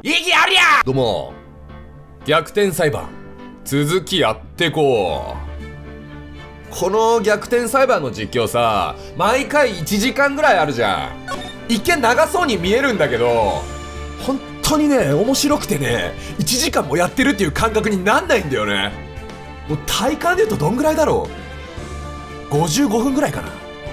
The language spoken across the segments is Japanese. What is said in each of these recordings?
意義ありゃ。どうも。逆転裁判、続きやってこう。この逆転裁判の実況さ、毎回1時間ぐらいあるじゃん。一見長そうに見えるんだけど、本当にね、面白くてね、1時間もやってるっていう感覚になんないんだよね。もう体感で言うとどんぐらいだろう。55分ぐらいかな。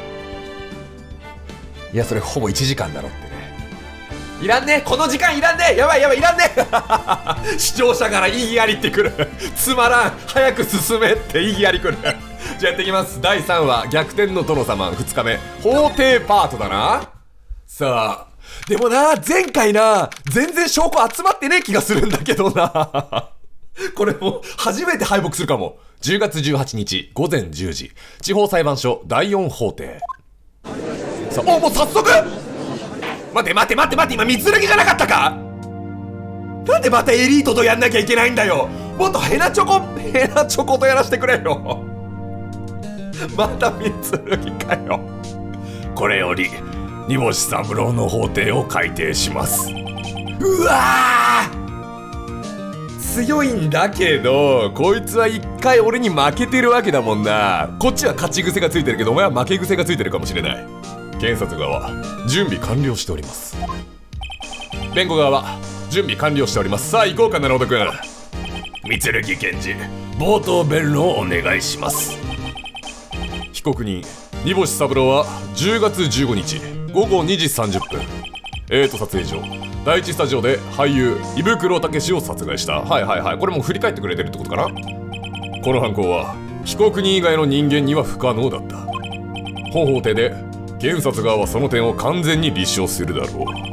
いや、それほぼ1時間だろってね。いらんね、この時間いらんね、やばいやばい、いらんね視聴者から意義ありってくるつまらん、早く進めって意義ありくるじゃあやっていきます。第3話、逆転の殿様2日目、法廷パートだな。さあ、でもな、前回な、全然証拠集まってねえ気がするんだけどなこれも初めて敗北するかも。10月18日午前10時、地方裁判所第4法廷。さあ、もう早速、待て、今三剣じゃなかったか。なんでまたエリートとやんなきゃいけないんだよ。もっとヘナチョコとやらせてくれよまた三剣かよ。これより煮干三郎の法廷を改定します。うわー、強いんだけど、こいつは一回俺に負けてるわけだもんな。こっちは勝ち癖がついてるけど、お前は負け癖がついてるかもしれない。検察側、準備完了しております。弁護側は準備完了しております。さあ行こうかな、ロード君。三剣検事、冒頭弁論をお願いします。被告人煮干三郎は10月15日午後2時30分、撮影所第一スタジオで俳優伊袋武史を殺害した。はい、これもう振り返ってくれてるってことかな。この犯行は被告人以外の人間には不可能だった。本法廷で検察側はその点を完全に立証するだろ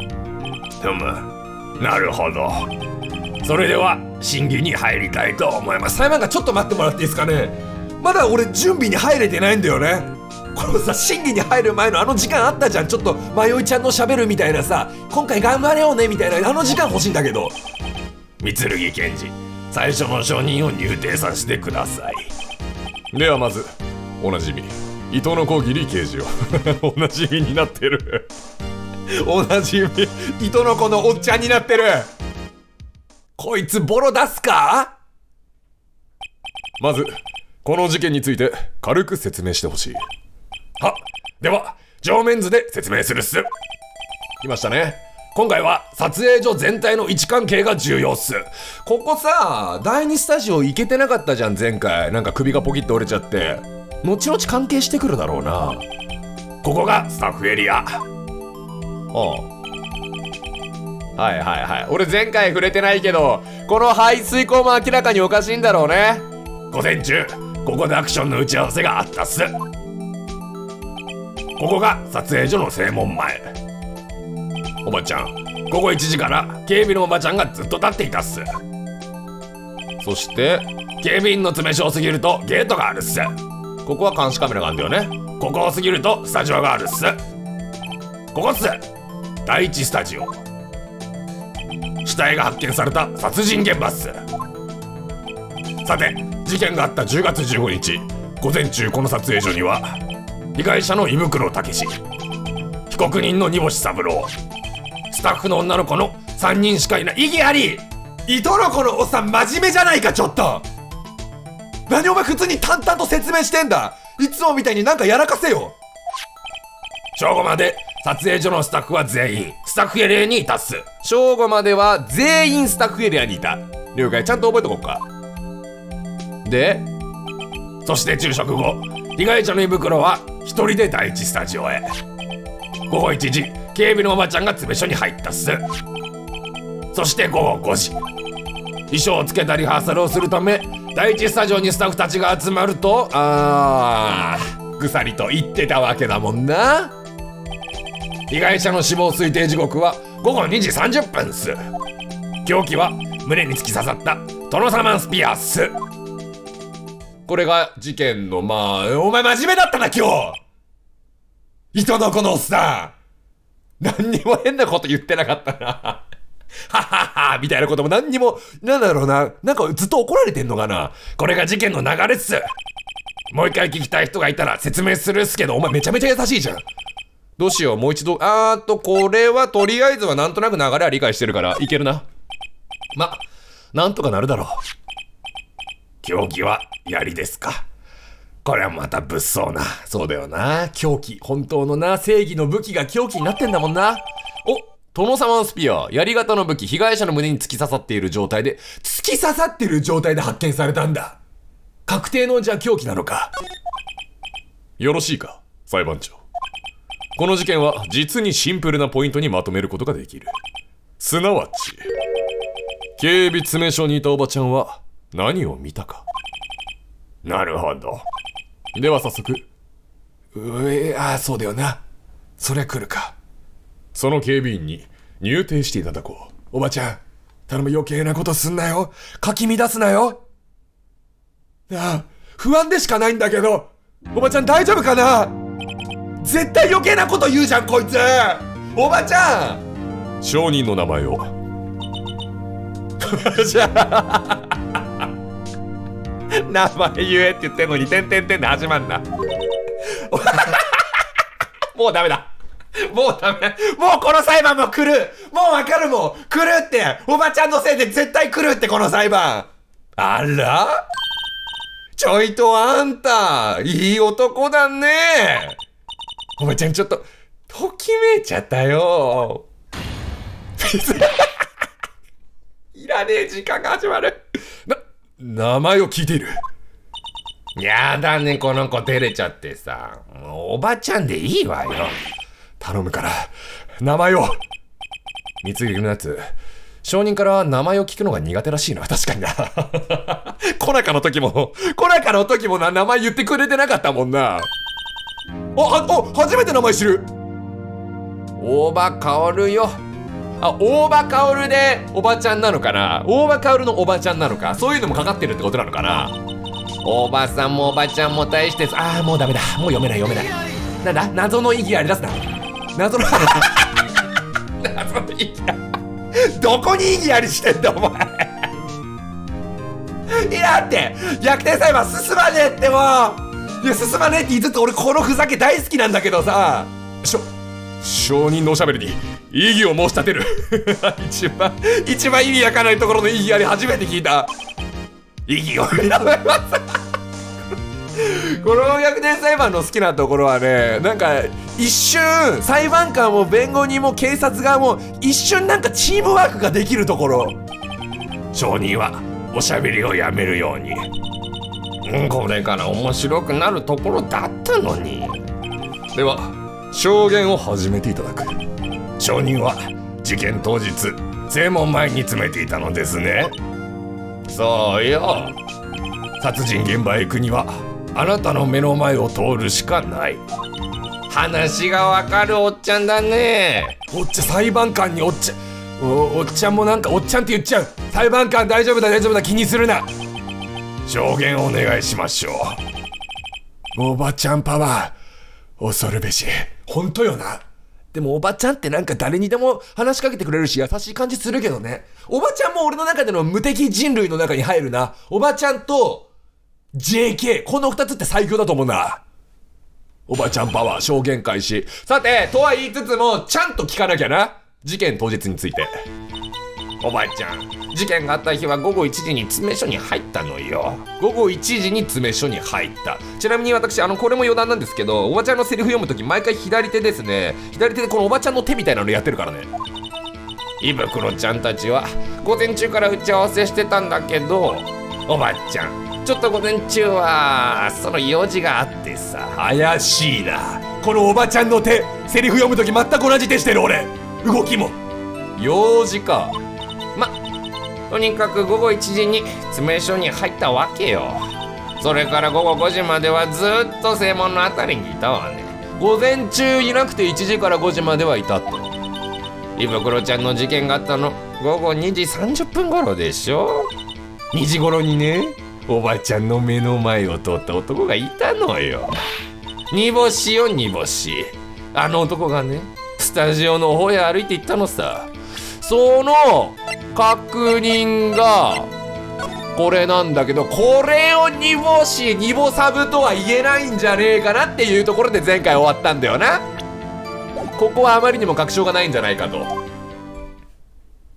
う。なるほど。それでは審議に入りたいと思います。裁判官、ちょっと待ってもらっていいですかね。まだ俺準備に入れてないんだよね。このさ、審議に入る前のあの時間あったじゃん。ちょっと迷いちゃんの喋るみたいなさ、今回頑張れよねみたいな、あの時間欲しいんだけど。三剣検事、最初の証人を入廷させてください。ではまずおなじみ糸のこぎり刑事をおなじみになってるおなじみ糸のこのおっちゃんになってる。こいつボロ出すか。まずこの事件について軽く説明してほしい。では上面図で説明するっす。来ましたね。今回は撮影所全体の位置関係が重要っす。ここさ、第2スタジオ行けてなかったじゃん前回。なんか首がポキッと折れちゃって、後々関係してくるだろうな。ここがスタッフエリア。はい、俺前回触れてないけど、この排水溝も明らかにおかしいんだろうね。午前中ここでアクションの打ち合わせがあったっす。ここが撮影所の正門前。おばちゃん、午後1時から警備のおばちゃんがずっと立っていたっす。そして警備員の詰め所を過ぎるとゲートがあるっす。ここは監視カメラがあるんだよね。ここを過ぎるとスタジオがあるっす。ここっす、第一スタジオ。死体が発見された殺人現場っす。さて、事件があった10月15日午前中、この撮影所には被害者の伊袋武史、被告人の煮干三郎、スタッフの女の子の3人しかいない。意義あり。糸の子のおっさん真面目じゃないか。ちょっと何お前普通に淡々と説明してんだ。いつもみたいになんかやらかせよ。正午まで撮影所のスタッフは全員スタッフエリアにいたっす。正午までは全員スタッフエリアにいた。了解、ちゃんと覚えとこうか。で、そして昼食後、被害者の胃袋は一人で第一スタジオへ。午後1時、警備のおばちゃんが詰め所に入ったっす。そして午後5時、衣装をつけたリハーサルをするため第一スタジオにスタッフたちが集まると、ぐさりと言ってたわけだもんな。被害者の死亡推定時刻は午後2時30分っす。凶器は胸に突き刺さったトノサマンスピアっす。これが事件の、お前真面目だったな今日。糸のこのおっさん、何にも変なこと言ってなかったなはははみたいなことも何にも、なんだろうな、なんかずっと怒られてんのかな。これが事件の流れっす。もう一回聞きたい人がいたら説明するっすけど、お前めちゃめちゃ優しいじゃん。どうしよう、もう一度。これはとりあえずはなんとなく流れは理解してるからいけるな。 ま、なんとかなるだろう。凶器は槍ですか。これはまた物騒な。そうだよな。凶器。本当のな、正義の武器が凶器になってんだもんな。お、殿様のスピア。槍型の武器、被害者の胸に突き刺さっている状態で、突き刺さってる状態で発見されたんだ。確定のじゃあ凶器なのか。よろしいか、裁判長。この事件は実にシンプルなポイントにまとめることができる。すなわち、警備詰め所にいたおばちゃんは何を見たか。なるほど。では早速。そうだよな。そりゃ来るか。その警備員に入廷していただこう。おばちゃん、頼む、余計なことすんなよ。かき乱すなよ。不安でしかないんだけど、おばちゃん大丈夫かな。絶対余計なこと言うじゃんこいつ。おばちゃん、証人の名前を。じゃあ名前言えって言ってんのにてんてんてんで始まんな。もうダメだ。もうダメ。もうこの裁判も来る。もうわかるもん。来るって。おばちゃんのせいで絶対来るって、この裁判。あら、ちょいとあんた、いい男だね。おばちゃんちょっと、ときめいちゃったよ。いらねえ時間が始まる。名前を聞いている。やだね、この子照れちゃってさ。もうおばちゃんでいいわよ。頼むから、名前を。貢ぎのやつ、証人から名前を聞くのが苦手らしいな。確かにな。コナカの時もな、名前言ってくれてなかったもんな。初めて名前知る。大場薫よ。大場薫でおばちゃんなのかな。大場薫のおばちゃんなのか。そういうのもかかってるってことなのかな。おばさんもおばちゃんも大してもうダメだ。もう読めない。なんだ、謎の意義あり出すな。謎の意義どこに意義ありしてんだお前。いやって逆転裁判進まねえって。もういや、進まねえって言いつつ俺このふざけ大好きなんだけどさ。証人のおしゃべりに異議を申し立てる。一番意味わからないところの異議あり初めて聞いた。異議をやめます。この逆転裁判の好きなところはね、なんか一瞬裁判官も弁護人も警察側も一瞬なんかチームワークができるところ。証人はおしゃべりをやめるように。これから面白くなるところだったのに。では証言を始めていただく。証人は事件当日正門前に詰めていたのですね。そうよ。殺人現場へ行くにはあなたの目の前を通るしかない。話がわかるおっちゃんだね。裁判官におっちゃんもなんかおっちゃんって言っちゃう。裁判官大丈夫だ気にするな。証言お願いしましょう。おばちゃんパワー恐るべし。ほんとよな。でもおばちゃんってなんか誰にでも話しかけてくれるし優しい感じするけどね。おばちゃんも俺の中での無敵人類の中に入るな。おばちゃんと JK、 この2つって最強だと思うな。おばちゃんパワー証言開始。さてとは言いつつもちゃんと聞かなきゃな。事件当日について。おばちゃん、事件があった日は午後1時に詰め所に入ったのよ。午後1時に詰め所に入った。ちなみに私これも余談なんですけど、おばちゃんのセリフ読むとき毎回左手ですね。左手でこのおばちゃんの手みたいなのやってるからね。胃袋ちゃんたちは午前中から打ち合わせしてたんだけど、おばちゃんちょっと午前中はその用事があってさ。怪しいな。このおばちゃんの手、セリフ読むとき全く同じ手してる俺。動きも。用事か。とにかく午後1時に詰め所に入ったわけよ。それから午後5時まではずっと正門のあたりにいたわね。午前中いなくて1時から5時まではいたと。胃袋ちゃんの事件があったの午後2時30分頃でしょ。2時頃にね、おばちゃんの目の前を通った男がいたのよ。煮干しよ、煮干し。あの男がね、スタジオの方へ歩いて行ったのさ。その確認がこれなんだけど、これを煮干し、煮干サブとは言えないんじゃねえかなっていうところで前回終わったんだよな。ここはあまりにも確証がないんじゃないかと。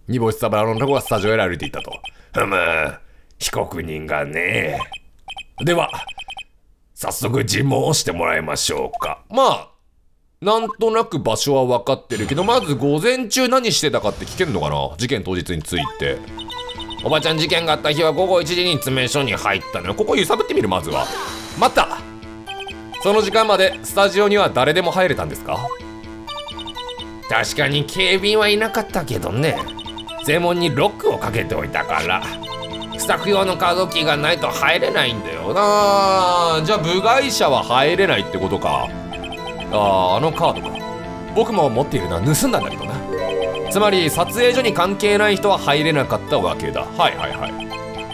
煮干し様のとこがスタジオへ歩いていったと。被告人がね。では、早速尋問をしてもらいましょうか。まあ、なんとなく場所は分かってるけど、まず午前中何してたかって聞けんのかな、事件当日について。おばちゃん、事件があった日は午後1時に詰め所に入ったのよ。ここ揺さぶってみる、まずは。待った。その時間までスタジオには誰でも入れたんですか？確かに警備員はいなかったけどね。正門にロックをかけておいたから。スタッフ用のカードキーがないと入れないんだよな。じゃあ部外者は入れないってことか。あのカードか。僕も持っているのは盗んだんだけどな。つまり撮影所に関係ない人は入れなかったわけだ。はいはいはい。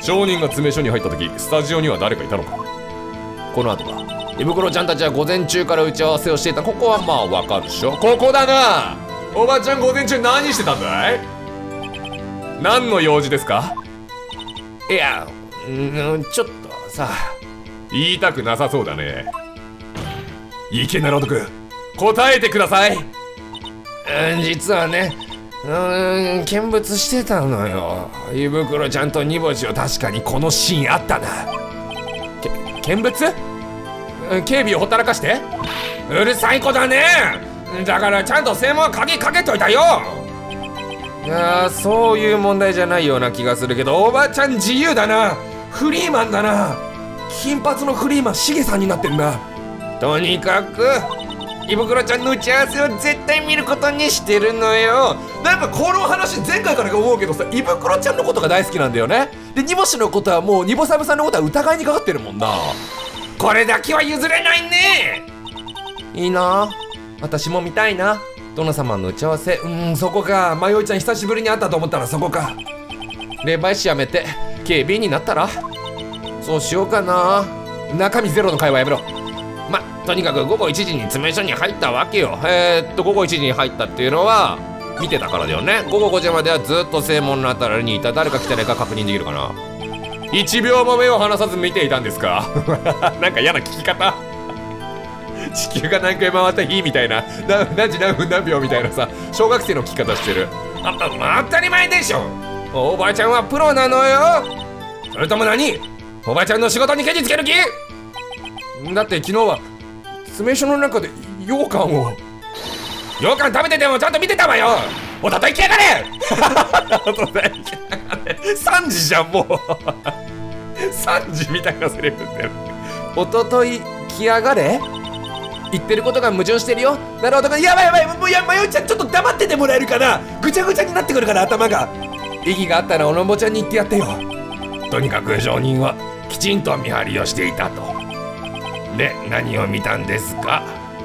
証人が詰め所に入った時、スタジオには誰かいたのか。この後か。胃袋ちゃんたちは午前中から打ち合わせをしていた。ここはまあわかるでしょ。ここだな。おばちゃん、午前中何してたんだい？何の用事ですか？いや、ちょっとさ。言いたくなさそうだね。池なろとく、答えてください。実はね、見物してたのよ。胃袋ちゃんと煮干しを。確かにこのシーンあったな。見物？警備をほったらかして？うるさい子だね。だからちゃんと正門は鍵かけといたよ。いや、そういう問題じゃないような気がするけど、おばちゃん自由だな。フリーマンだな。金髪のフリーマンしげさんになってんだ。とにかく胃袋ちゃんの打ち合わせを絶対見ることにしてるのよ。なんかこの話前回から思うけどさ、胃袋ちゃんのことが大好きなんだよね。で、煮干しのことはもう煮干さぶさんのことは疑いにかかってるもんな。これだけは譲れないね。いいな、私も見たいな。殿様の打ち合わせ。そこか。まよいちゃん久しぶりに会ったと思ったらそこか。霊媒師やめて警備員になったら？そうしようかな。中身ゼロの会話やめろ。とにかく午後1時に詰め所に入ったわけよ。午後1時に入ったっていうのは見てたからだよね。午後5時まではずっと正門のあたりにいた。誰か来てないか確認できるかな。1秒も目を離さず見ていたんですか？なんか嫌な聞き方。地球が何回回った日みたいな、何時何分何秒みたいなさ、小学生の聞き方してる。当たり前でしょ。おばあちゃんはプロなのよ。それとも何？おばあちゃんの仕事にケチつける気？だって昨日は詰め所の中で羊羹を。羊羹食べててもちゃんと見てたわよ。おととい来やがれ。おととい来やがれ。3時じゃんもう。3時みたいなセリフってる。おととい来やがれ。言ってることが矛盾してるよ。なるほど。やばいやばい。もうやまよいちゃん、ちょっと黙っててもらえるかな。ぐちゃぐちゃになってくるから頭が。意義があったらおのぼちゃんに言ってやってよ。とにかく証人はきちんと見張りをしていたと。で、何を見たんですか？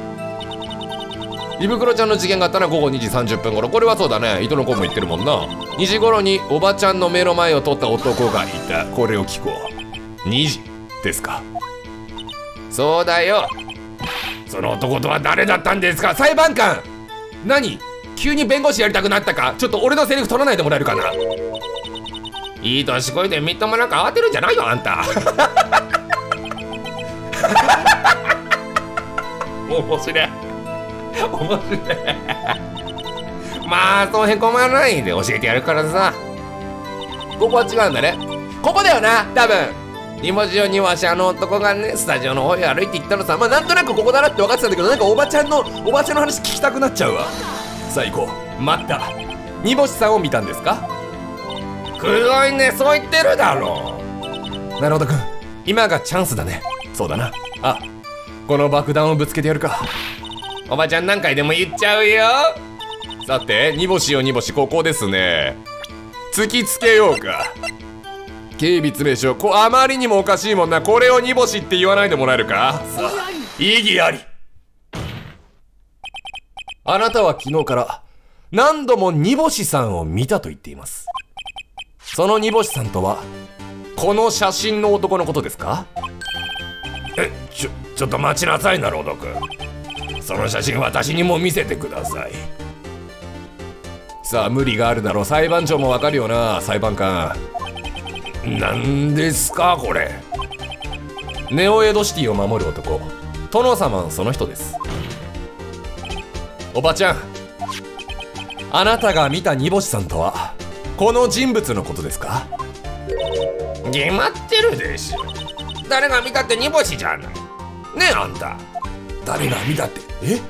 胃袋ちゃんの事件があったのは午後2時30分頃。これはそうだね。糸の子も言ってるもんな。2時頃におばちゃんの目の前を通った男がいた。これを聞こう。2時ですか？そうだよ。その男とは誰だったんですか？裁判官。何？急に弁護士やりたくなったか？ちょっと俺のセリフ取らないでもらえるかな。いい年こいてみっともなく慌てるんじゃないよあんた。面白い。面白い。まあそうへこまないで教えてやるからさ。ここは違うんだね。ここだよな多分。煮干しを煮干し、あの男がねスタジオの方へ歩いて行ったのさ。まあなんとなくここだなって分かってたんだけど、なんかおばちゃんの話聞きたくなっちゃうわ。さあ行こう。待った。煮干しさんを見たんですか？くどいね。そう言ってるだろう。なるほどくん、今がチャンスだね。そうだな。あ、この爆弾をぶつけてやるか。おばちゃん何回でも言っちゃうよ。さて煮干しよ煮干し、ここですね。突きつけようか。警備詰め所、あまりにもおかしいもんな。これを煮干しって言わないでもらえるか。さあ意義あり。あなたは昨日から何度も煮干しさんを見たと言っています。その煮干しさんとはこの写真の男のことですか？ちょっと待ちなさいなロード君。その写真私にも見せてください。さあ無理があるだろう。裁判長もわかるよな。裁判官。何ですかこれ。ネオエドシティを守る男、殿様その人です。おばちゃん、あなたが見た煮干しさんとはこの人物のことですか？ 決まってるでしょ。誰が見たって煮干しじゃない。ねえあんた。 誰が見たって、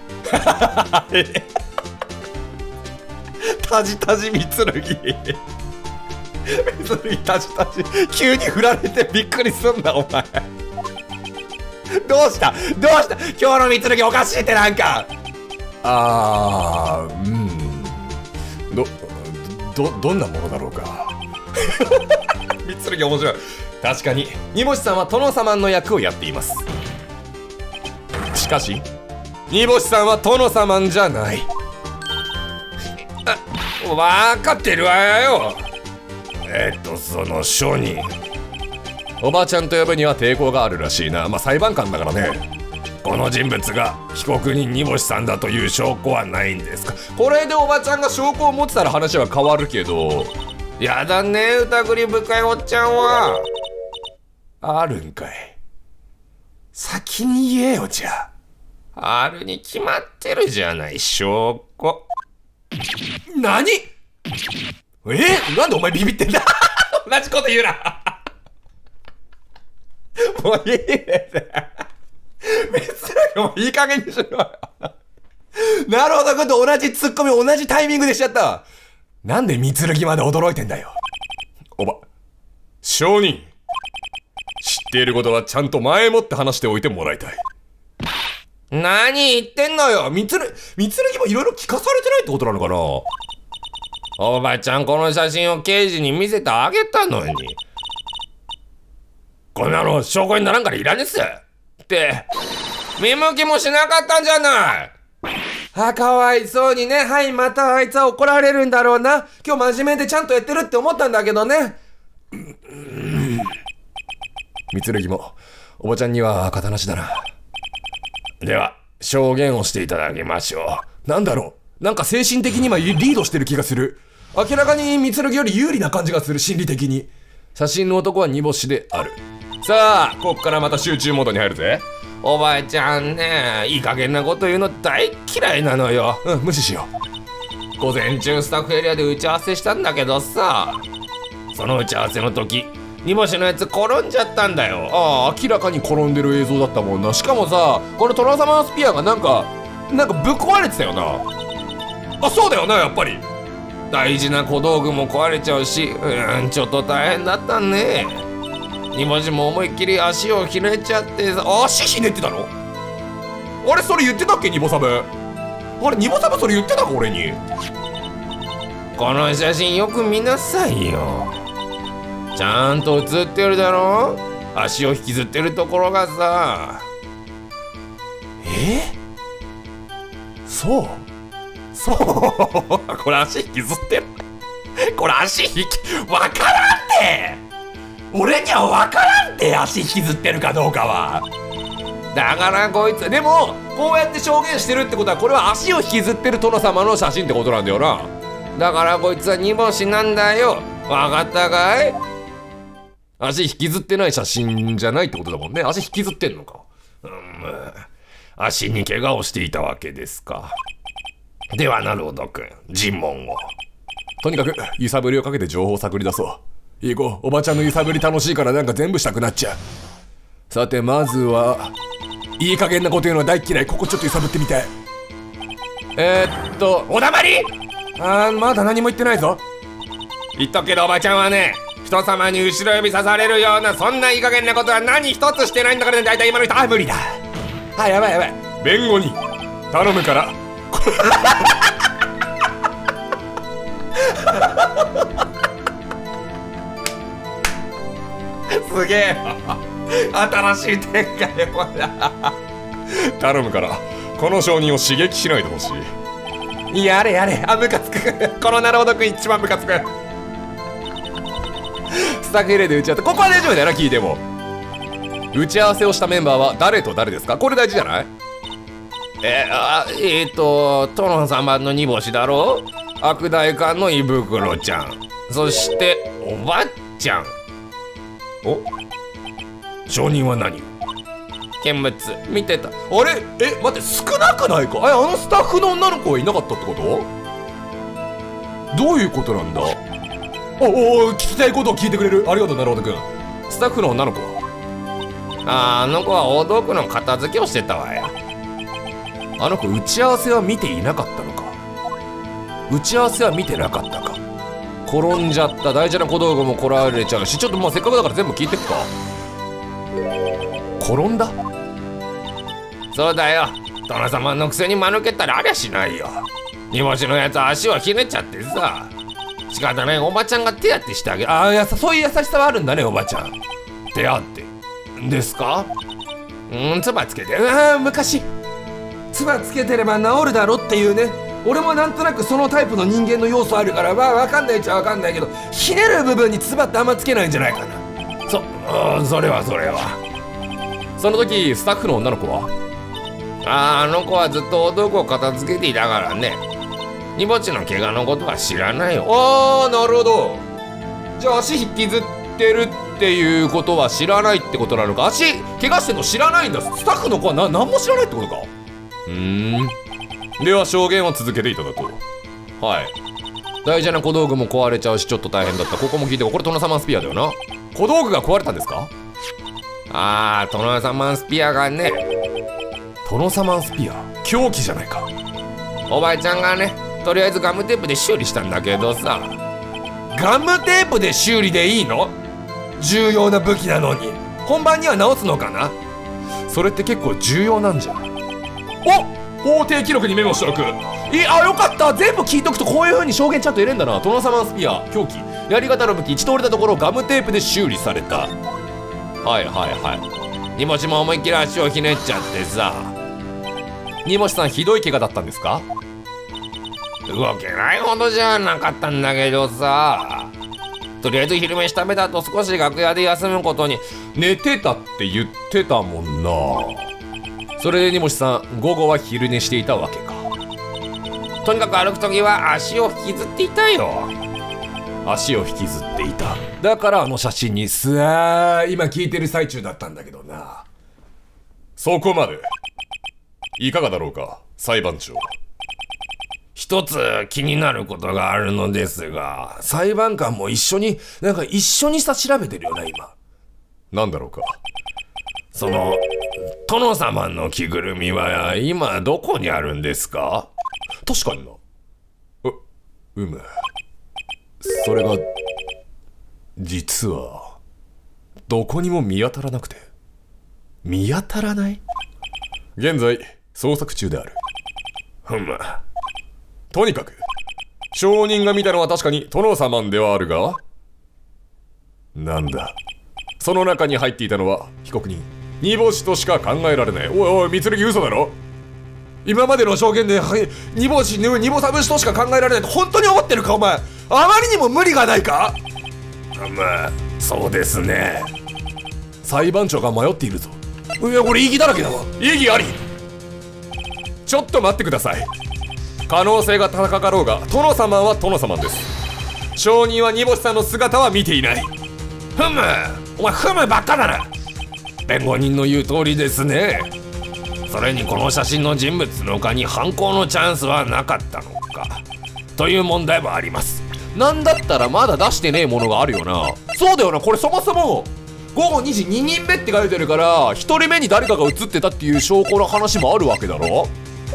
タジタジ三剣タジタジ急に振られてびっくりすんなお前。どうした今日の三剣おかしいってなんか。どんなものだろうか。三剣面白い。確かに煮干しさんは殿様の役をやっています。しかし煮干しさんは殿様じゃない。 分かってるわよ。その証人、 おばちゃんと呼ぶには抵抗があるらしいな。まあ裁判官だからね。 この人物が被告人煮干しさんだという証拠はないんですか？ これでおばちゃんが証拠を持ってたら話は変わるけど。 やだね、疑り深いおっちゃんは。 あるんかい。先に言えよ。じゃあるに決まってるじゃない、証拠。 何？なんでお前ビビってんだ。同じこと言うな。もういい別にもういい加減にしろよ。なるほど、今度同じツッコミ同じタイミングでしちゃった。なんで三剣まで驚いてんだよ。証人、知っていることはちゃんと前もって話しておいてもらいたい。何言ってんのよ。三剣もいろいろ聞かされてないってことなのかな。 おばちゃん、この写真を刑事に見せてあげたのに。こんなの証拠にならんからいらねっすって見向きもしなかったんじゃない。 かわいそうにね。はい、またあいつは怒られるんだろうな。今日真面目でちゃんとやってるって思ったんだけどね。三剣もおばちゃんには肩なしだな。 では証言をしていただきましょう。なんだろう、なんか精神的に今リードしてる気がする。明らかに三剣より有利な感じがする、心理的に。写真の男は煮干しである。さあ、こっからまた集中モードに入るぜ。 おばあちゃんね、いい加減なこと言うの大嫌いなのよ。 無視しよう。午前中スタッフエリアで打ち合わせしたんだけどさ、その打ち合わせの時煮干しのやつ転んじゃったんだよ。 明らかに転んでる映像だったもんな。しかもさ、この殿様のスピアがなんかぶっ壊れてたよな。そうだよな、やっぱり。 大事な小道具も壊れちゃうし、ちょっと大変だったね。煮干しも思いっきり足をひねっちゃってさ。 足ひねってたの？あれ、それ言ってたっけ、ニボサブ。ニボサブそれ言ってたか、俺に。 この写真よく見なさいよ。ちゃんと写ってるだろ。足を引きずってるところがさ。 そうこれ足引きずってる。これ足わからんって。俺にはわからんって、足引きずってるかどうかは。 だからこいつでもこうやって証言してるってことは、これは足を引きずってる殿様の写真ってことなんだよな。だからこいつは煮干しなんだよ。わかったかい？ 足引きずってない写真じゃないってことだもんね。足引きずってんのか。 足に怪我をしていたわけですか。ではなるほどくん、尋問を。 とにかく揺さぶりをかけて情報を探り出そう。行こう。おばちゃんの揺さぶり楽しいからなんか全部したくなっちゃう。さて、まずはいい加減なこと言うのは大嫌い。ここちょっと揺さぶってみたい。 お黙り。 まだ何も言ってないぞ。 言っとくけど、おばちゃんはね、人様に後ろ指さされるようなそんないい加減なことは何一つしてないんだからね。だいたい今の人。 無理だ。やばい。弁護人頼むから。 すげえ新しい展開。 頼むからこの証人を刺激しないでほしい。 やれ。ムカつく。このなるほどくん一番ムカつく。 スタッフ入れで打ち合わせ。ここは大丈夫だよな、聞いても。打ち合わせをしたメンバーは誰と誰ですか？これ大事じゃない？ 殿様の煮干しだろ。悪代官の胃袋ちゃん、そしておばっちゃん。証人は何？見物見てた。 あれ？待って、少なくないか？あのスタッフの女の子はいなかったってこと？どういうことなんだ？ 聞きたいことを聞いてくれる。ありがとうなるほどくん。スタッフの女の子は？ あの子は大道具の片付けをしてたわよ。 あの子打ち合わせは見ていなかったのか？打ち合わせは見てなかったか。転んじゃった。大事な小道具も来られちゃうし、ちょっとまあせっかくだから全部聞いてくか。転んだ？ そうだよ。殿様のくせに間抜けたらありゃしないよ。煮干しのやつは足をひねっちゃってさ、仕方ないおばちゃんが手当てしてあげる。 そういう優しさはあるんだね、おばちゃん。 手当てですか？唾つけて。 昔唾つけてれば治るだろっていうね。俺もなんとなくそのタイプの人間の要素あるから、まあ分かんないっちゃ分かんないけど、ひねる部分に唾ってあんまつけないんじゃないかな。 それはその時スタッフの女の子は？ あの子はずっとお道具を片付けていたからね。煮干しの怪我のことは知らないよ。 なるほど。じゃあ足引きずってるっていうことは知らないってことなのか。足怪我してんの知らないんだ。スタッフの子は何も知らないってことか。では証言を続けていただこう。はい。大事な小道具も壊れちゃうしちょっと大変だった。ここも聞いて。これトノサマンスピアだよな。小道具が壊れたんですか？ トノサマンスピアがね。 トノサマンスピア、凶器じゃないか。 おばあちゃんがね、とりあえずガムテープで修理したんだけどさ。 ガムテープで修理でいいの？重要な武器なのに。本番には直すのかな？それって結構重要なんじゃ。法定記録にメモしておく。よかった。全部聞いとくとこういう風に証言ちゃんと入れんだな。トノサマンスピア、凶器、やり方の武器、一通りたところガムテープで修理された。 煮干しも思いっきり足をひねっちゃってさ。 煮干しさんひどい怪我だったんですか？ 動けないほどじゃなかったんだけどさ。とりあえず昼飯食べた後少し楽屋で休むことに。 寝てたって言ってたもんな。それで煮干しさん午後は昼寝していたわけか。 とにかく歩く時は足を引きずっていたよ。 足を引きずっていた。だからあの写真に今聞いてる最中だったんだけどな。そこまでいかがだろうか、裁判長。 一つ気になることがあるのですが。 裁判官も一緒にさ調べてるよな今。なんだろうか。 殿様の着ぐるみは今どこにあるんですか？ 確かにな。それが実はどこにも見当たらなくて。見当たらない？現在捜索中である。とにかく証人が見たのは確かに殿様ではあるが、なんだ、その中に入っていたのは被告人煮干しとしか考えられない。おい三剣嘘だろ。今までの証言で煮干し煮干さ節としか考えられないと本当に思ってるかお前。あまりにも無理がないか。 そうですね。 裁判長が迷っているぞ。これ異議だらけだわ。異議あり。ちょっと待ってください。可能性が高かろうが殿様は殿様です。証人は煮干しさんの姿は見ていない。 お前ばっかだな。弁護人の言う通りですね。それにこの写真の人物の他に犯行のチャンスはなかったのかという問題もあります。 なんだったらまだ出してねえものがあるよな。そうだよな。これそもそも午後2時2人目って書いてるから、1人目に誰かが写ってたっていう証拠の話もあるわけだろ。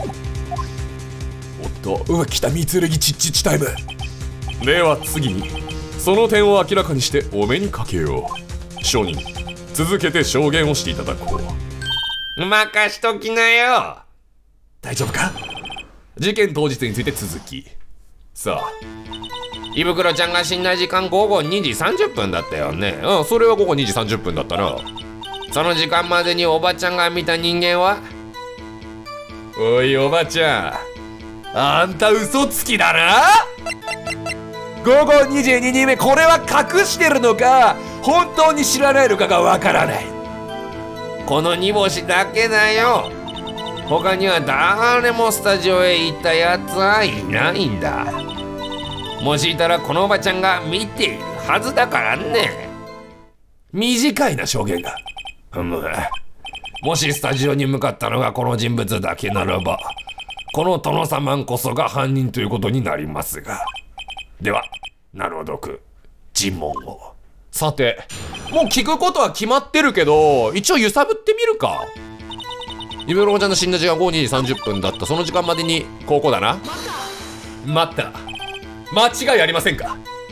来た三剣チッチチタイム。では次にその点を明らかにしてお目にかけよう。証人、続けて証言をしていただこう。 任しときなよ。 大丈夫か。事件当日について続き。さあ、 胃袋ちゃんが死んだ時間午後2時30分だったよね。 それは午後2時30分だったな。 その時間までにおばちゃんが見た人間は？ おいおばちゃん、あんた嘘つきだな。午後2時2人目、これは隠してるのか本当に知らないのかがわからない。 この煮干しだけだよ。他には誰もスタジオへ行ったやつはいないんだ。もしいたらこのおばちゃんが見ているはずだからね。 短いな証言が。 もしスタジオに向かったのがこの人物だけならば、この殿様こそが犯人ということになりますが。ではなるほどく、 尋問を。 さて、もう聞くことは決まってるけど、一応揺さぶってみるか。イブロコちゃんの死んだ時間午後2時30分だった。その時間までに高校だな。待った。間違いありませんか？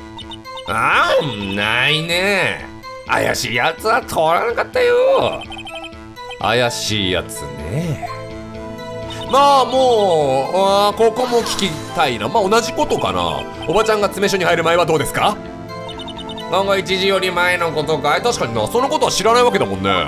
ないね。怪しいやつは通らなかったよ。 怪しいやつね。まあもうここも聞きたいな。まあ同じことかな。おばちゃんが詰め所に入る前はどうですか？ 午後1時より前のことかい？ 確かにな、そのことは知らないわけだもんね。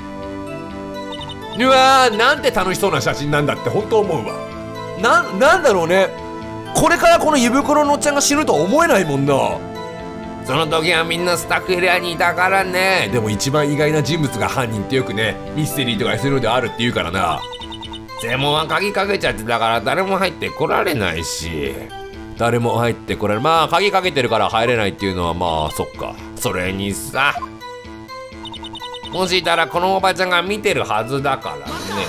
うわー、なんて楽しそうな写真なんだって本当思うわ。なんだろうね。これからこの胃袋のおっちゃんが死ぬとは思えないもんな。 その時はみんなスタッフエリアにいたからね。 でも一番意外な人物が犯人ってよくね、ミステリーとかそういうのであるって言うからな。 専門は鍵かけちゃってたから誰も入ってこられないし。 誰も入ってこられ、まあ鍵かけてるから入れないっていうのはまあそっか。 それにさ、もしいたらこのおばちゃんが見てるはずだからね。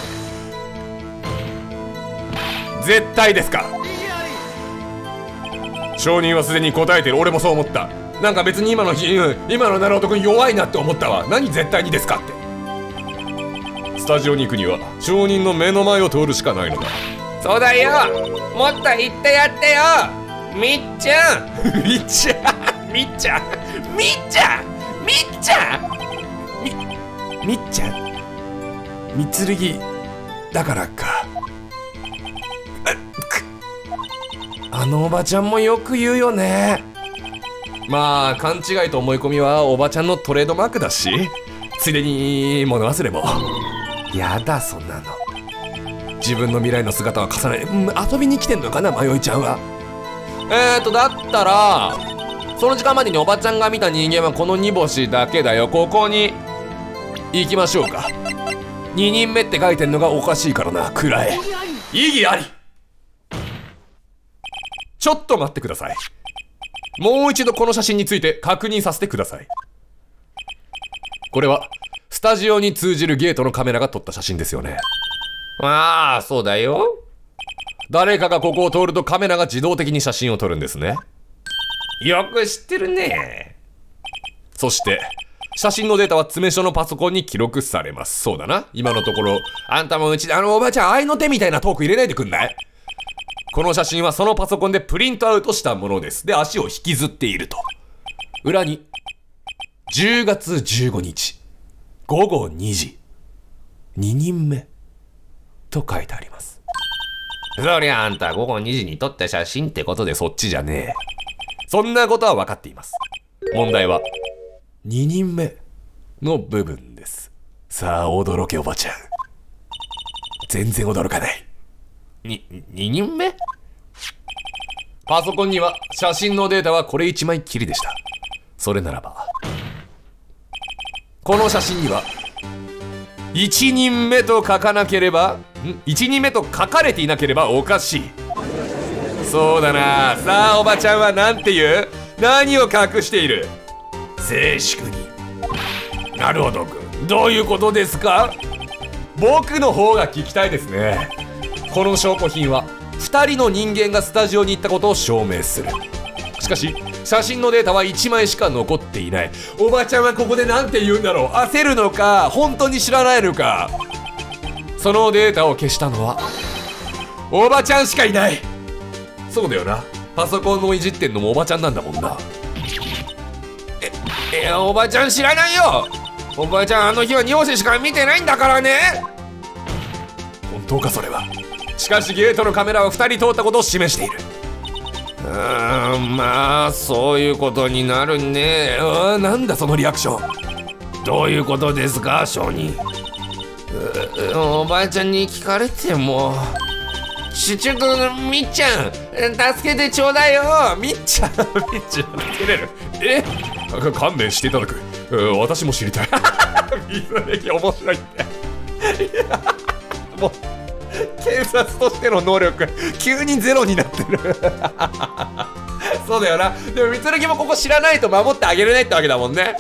絶対ですか？証人はすでに答えてる。俺もそう思った。なんか別に今のナルオト君弱いなって思ったわ。何絶対にですかって。スタジオに行くには証人の目の前を通るしかないのだ。 そうだよ、もっと言ってやってよ、みっちゃん。 みっちゃん、 みっちゃん、みっちゃん、みっちゃん、 みっちゃん、みつるぎだからか。あのおばちゃんもよく言うよね。まあ勘違いと思い込みはおばちゃんのトレードマークだし、ついでに物忘れも。やだそんなの。自分の未来の姿は重ね、遊びに来てんのかな、まよいちゃんは。だったらその時間までにおばちゃんが見た人間はこの煮干しだけだよ。ここに行きましょうか。2人目って書いてんのがおかしいからな。くらえ。異議あり。ちょっと待ってください。もう一度この写真について確認させてください。これはスタジオに通じるゲートのカメラが撮った写真ですよね。 ああ、そうだよ。 誰かがここを通るとカメラが自動的に写真を撮るんですね。 よく知ってるね。 そして写真のデータは詰め所のパソコンに記録されます。そうだな。今のところあんたもうちでおばちゃん愛の手みたいなトーク入れないでくんない？この写真はそのパソコンでプリントアウトしたものです。で、足を引きずっていると。裏に10月15日午後2時2人目と書いてあります。 そりゃあんた午後2時に撮った写真ってことで。 そっちじゃねえ。そんなことは分かっています。問題は2人目の部分です。さあ驚けおばちゃん。全然驚かない。 2人目？ パソコンには写真のデータはこれ1枚きりでした。それならばこの写真には1人目と書かなければ1人目と書かれていなければおかしい。そうだな。さあおばちゃんは何て言う？何を隠している？静粛に。なるほど君、どういうことですか？僕の方が聞きたいですね。この証拠品は2人の人間がスタジオに行ったことを証明する。しかし写真のデータは1枚しか残っていない。おばちゃんはここで何て言うんだろう。焦るのか本当に知らないのか。そのデータを消したのはおばちゃんしかいない。そうだよな。パソコンをいじってんのもおばちゃんなんだもんな。 おばちゃん知らないよ。おばちゃんあの日は2星しか見てないんだからね。 本当かそれは。しかしゲートのカメラは2人通ったことを示している。 まあそういうことになるね。 なんだそのリアクション。 どういうことですか証人。おばあちゃんに聞かれても。ちょっとみっちゃん助けてちょうだいよ。 みっちゃん照れる。勘弁していただく。私も知りたい。水歴面白いって。もう警察としての能力急にゼロになってる。そうだよな。でも光木もここ知らないと守ってあげれないってわけだもんね。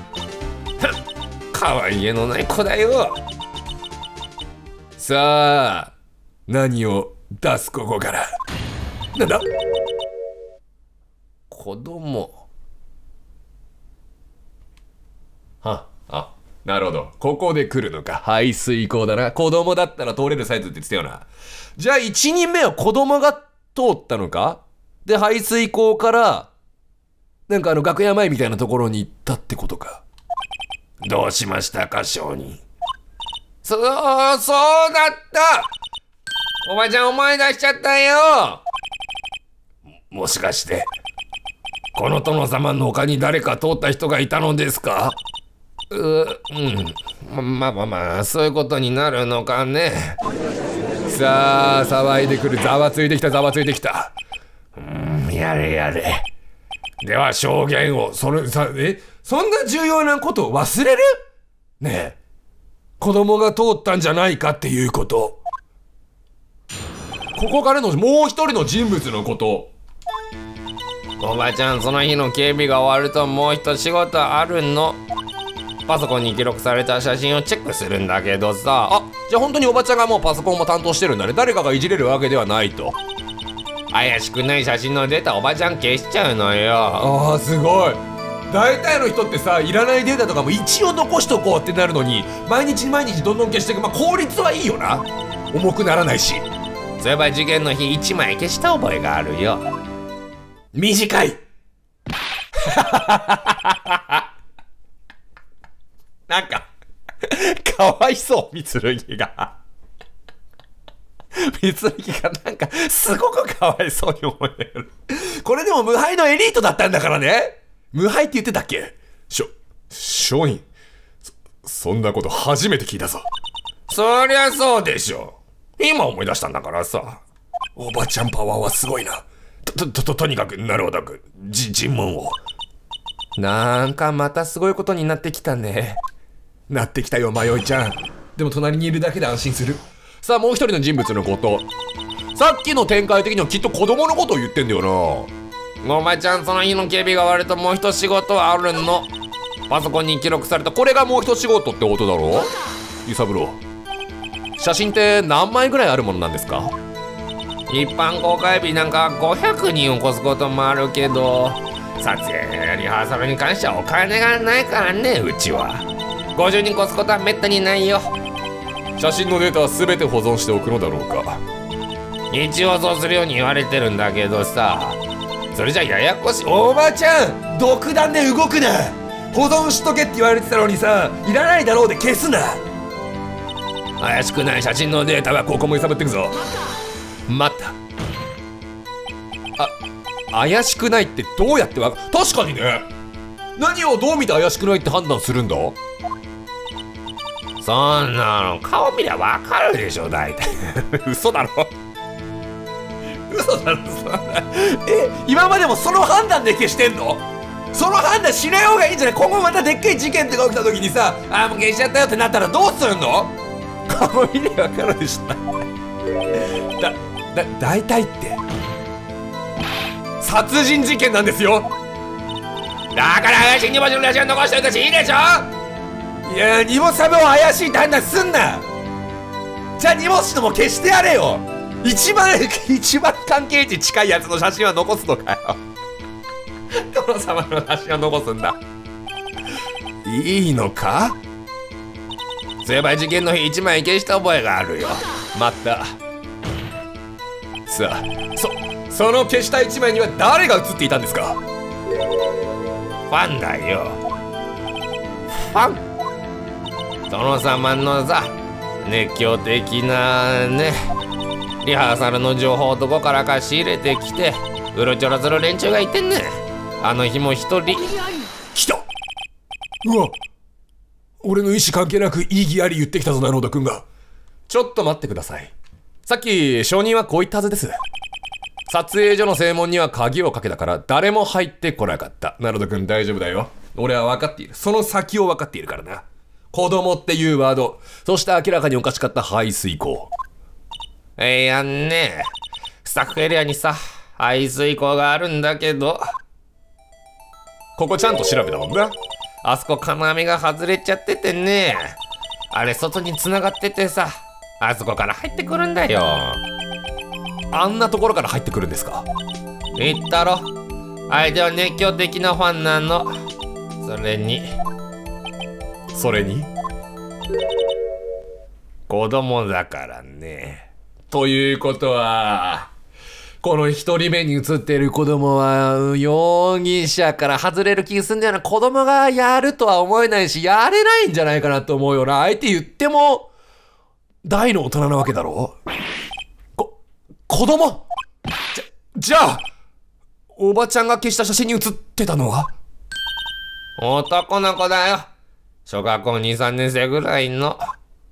かわいげのない子だよ。 さあ何を出すここから。なんだ子供。 なるほど。ここで来るのか。排水溝だな。子供だったら通れるサイズって言ってたよな。じゃあ1人目は子供が通ったのか？で、排水溝から、なんか楽屋前みたいなところに行ったってことか。 どうしましたか、証人。そうだった！おばちゃん思い出しちゃったよ。もしかして、この殿様の他に誰か通った人がいたのですか？まあ、そういうことになるのかね。 さあ、騒いでくる。ざわついてきた。 やれ。では証言を、 そんな重要なことを忘れる？ねえ、子供が通ったんじゃないかっていうこと。ここからのもう一人の人物のこと。 おばちゃん、その日の警備が終わるともう一仕事あるの。パソコンに記録された写真をチェックするんだけどさ。 じゃあ本当におばちゃんがもうパソコンも担当してるんだね。誰かがいじれるわけではないと。 怪しくない写真のデータおばちゃん消しちゃうのよ。 すごい。大体の人ってさ、いらないデータとかも一応残しとこうってなるのに、毎日どんどん消していく。効率はいいよな。重くならないし。 そういえば事件の日1枚消した覚えがあるよ。 短い。なんかかわいそう、三剣がなんかすごくかわいそうに思える。これでも無敗のエリートだったんだからね。無敗って言ってたっけ？商品、そんなこと初めて聞いたぞ。 そりゃそうでしょ。今思い出したんだからさ。 おばちゃんパワーはすごいな。とにかくなるほど尋問を。 なんかまたすごいことになってきたね。 なってきたよ、迷いちゃん。でも隣にいるだけで安心する。さあ、もう一人の人物のこと。さっきの展開的にはきっと子供のことを言ってんだよな。おばちゃん、その日の警備が終わるともう一仕事あるの。パソコンに記録されたこれがもう一仕事ってことだろ。ゆさぶろう、写真って何枚ぐらいあるものなんですか？ 一般公開日なんか500人を超すこともあるけど、撮影やリハーサルに関してはお金がないからね。うちは50人越すことはめったにないよ。写真のデータは全て保存しておくのだろうか？一応そうするように言われてるんだけどさ、それじゃややこしい。 おばちゃん、独断で動くな。保存しとけって言われてたのにさ、いらないだろうで消すな。 怪しくない写真のデータはここも揺さぶってくぞ。 待った。怪しくないってどうやって確かにね。何をどう見て怪しくないって判断するんだ？ そんなの顔見りゃわかるでしょ、大体。 嘘だろ今までもその判断で消してんの？その判断しない方がいいんじゃない？今後またでっかい事件とか起きた時にさ、もう消しちゃったよってなったらどうするの？顔見りゃわかるでしょ。大体って殺人事件なんですよ。 だから怪しい荷物の写真を残しておいたしいいでしょ。 いや、荷物サブを怪しいって判断すんな。じゃあ荷物とも消してやれよ。一番関係値近いやつの写真は残すのかよ。殿様の写真は残すんだ。 いいのか？そういえば事件の日1枚消した覚えがあるよ。 待った。さあ、その消した1枚には誰が写っていたんですか？ ファンだよ。 ファン？ 殿様のさ、熱狂的なね、リハーサルの情報をどこからか仕入れてきてうろちょろする連中がいてね。あの日も一人来た。うわ、俺の意思関係なく意義あり言ってきたぞ、なるほどくんが。 ちょっと待ってください。さっき証人はこう言ったはずです。撮影所の正門には鍵をかけたから誰も入ってこなかった。 なるほどくん、大丈夫だよ。俺は分かっている。その先を分かっているからな。子供っていうワード、そして明らかにおかしかった排水溝。 ね、スタッフエリアにさ、排水溝があるんだけど、 ここちゃんと調べたもんな。 あそこ金網が外れちゃっててね、あれ外に繋がっててさ、あそこから入ってくるんだよ。 あんなところから入ってくるんですか？ 言ったろ、相手は熱狂的なファンなの。それにそれに子供だからね。ということは、この一人目に映っている子供は容疑者から外れる気がするんだよな。子供がやるとは思えないし、やれないんじゃないかなと思うよな。相手言っても大の大人なわけだろ。子供じゃあおばちゃんが消した写真に写ってたのは男の子だよ。小学校2、3年生ぐらいの。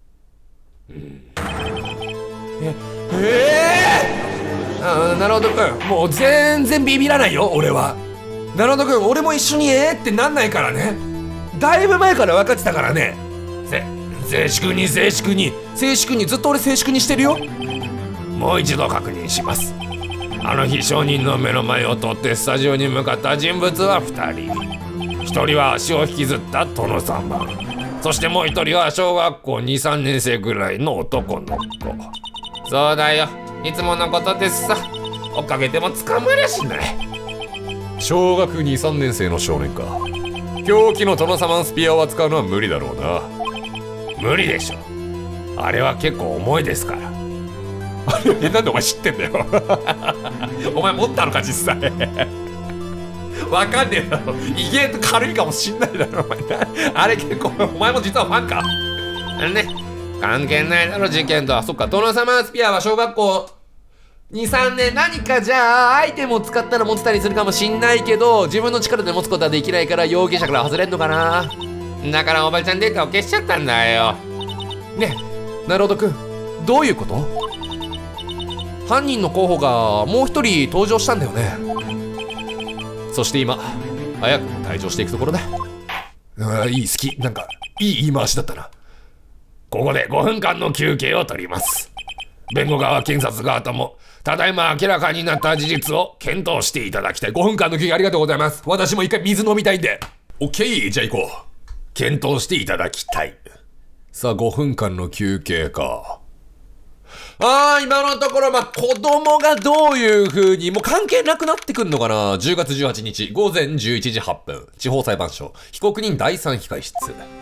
なるほどくん、もう全然ビビらないよ俺は。なるほどくん、俺も一緒にってなんないからね。だいぶ前から分かってたからね。静粛にずっと俺静粛にしてるよ。もう一度確認します。あの日証人の目の前を通ってスタジオに向かった人物は2人。1人は足を引きずった殿様、そしてもう1人は小学校2、3年生ぐらいの男の子。そうだよ、いつものことですさ。追っかけても捕まりゃしない。小学2、3年生の少年か。狂気の殿様スピアを扱うのは無理だろうな。無理でしょ、あれは結構重いですから。なんでお前知ってんだよ。お前持ったのか実際。わかんねえだろ、意外と軽いかもしんないだろお前。あれ結構お前も実はファンか。ね、関係ないだろ事件とは。そっか、殿様スピアは小学校2、3年。何かじゃあアイテムを使ったら持ってたりするかもしんないけど、自分の力で持つことはできないから容疑者から外れんのかな。だからおばちゃんデータを消しちゃったんだよ。ねえ、なるほどくん、どういうこと？犯人の候補がもう一人登場したんだよね。そして今早く退場していくところだ。いい、好き、なんかいい言い回しだったな。ここで5分間の休憩を取ります。弁護側、検察側ともただいま明らかになった事実を検討していただきたい。5分間の休憩ありがとうございます。私も一回水飲みたいんで。 OK、 じゃあ行こう。検討していただきたい。さあ5分間の休憩か。今のところ子供がどういう風にもう関係なくなってくんのかな。10月18日午前11時8分地方裁判所被告人第3控室。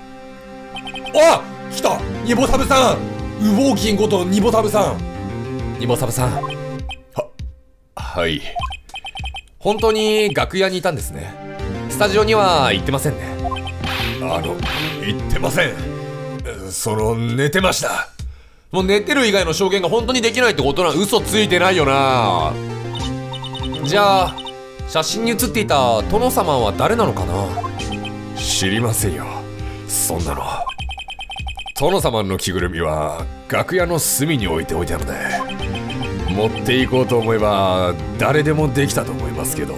来た、ニボサブさん。ウォーキンことニボサブさん。ニボサブさん、はい。本当に楽屋にいたんですね。スタジオには行ってませんね。行ってません。寝てました。もう寝てる以外の証言が本当にできないってことな。嘘ついてないよな。じゃあ写真に写っていた殿様は誰なのかな。知りませんよ、そんなの。殿様の着ぐるみは楽屋の隅に置いておいたので、持っていこうと思えば誰でもできたと思いますけど。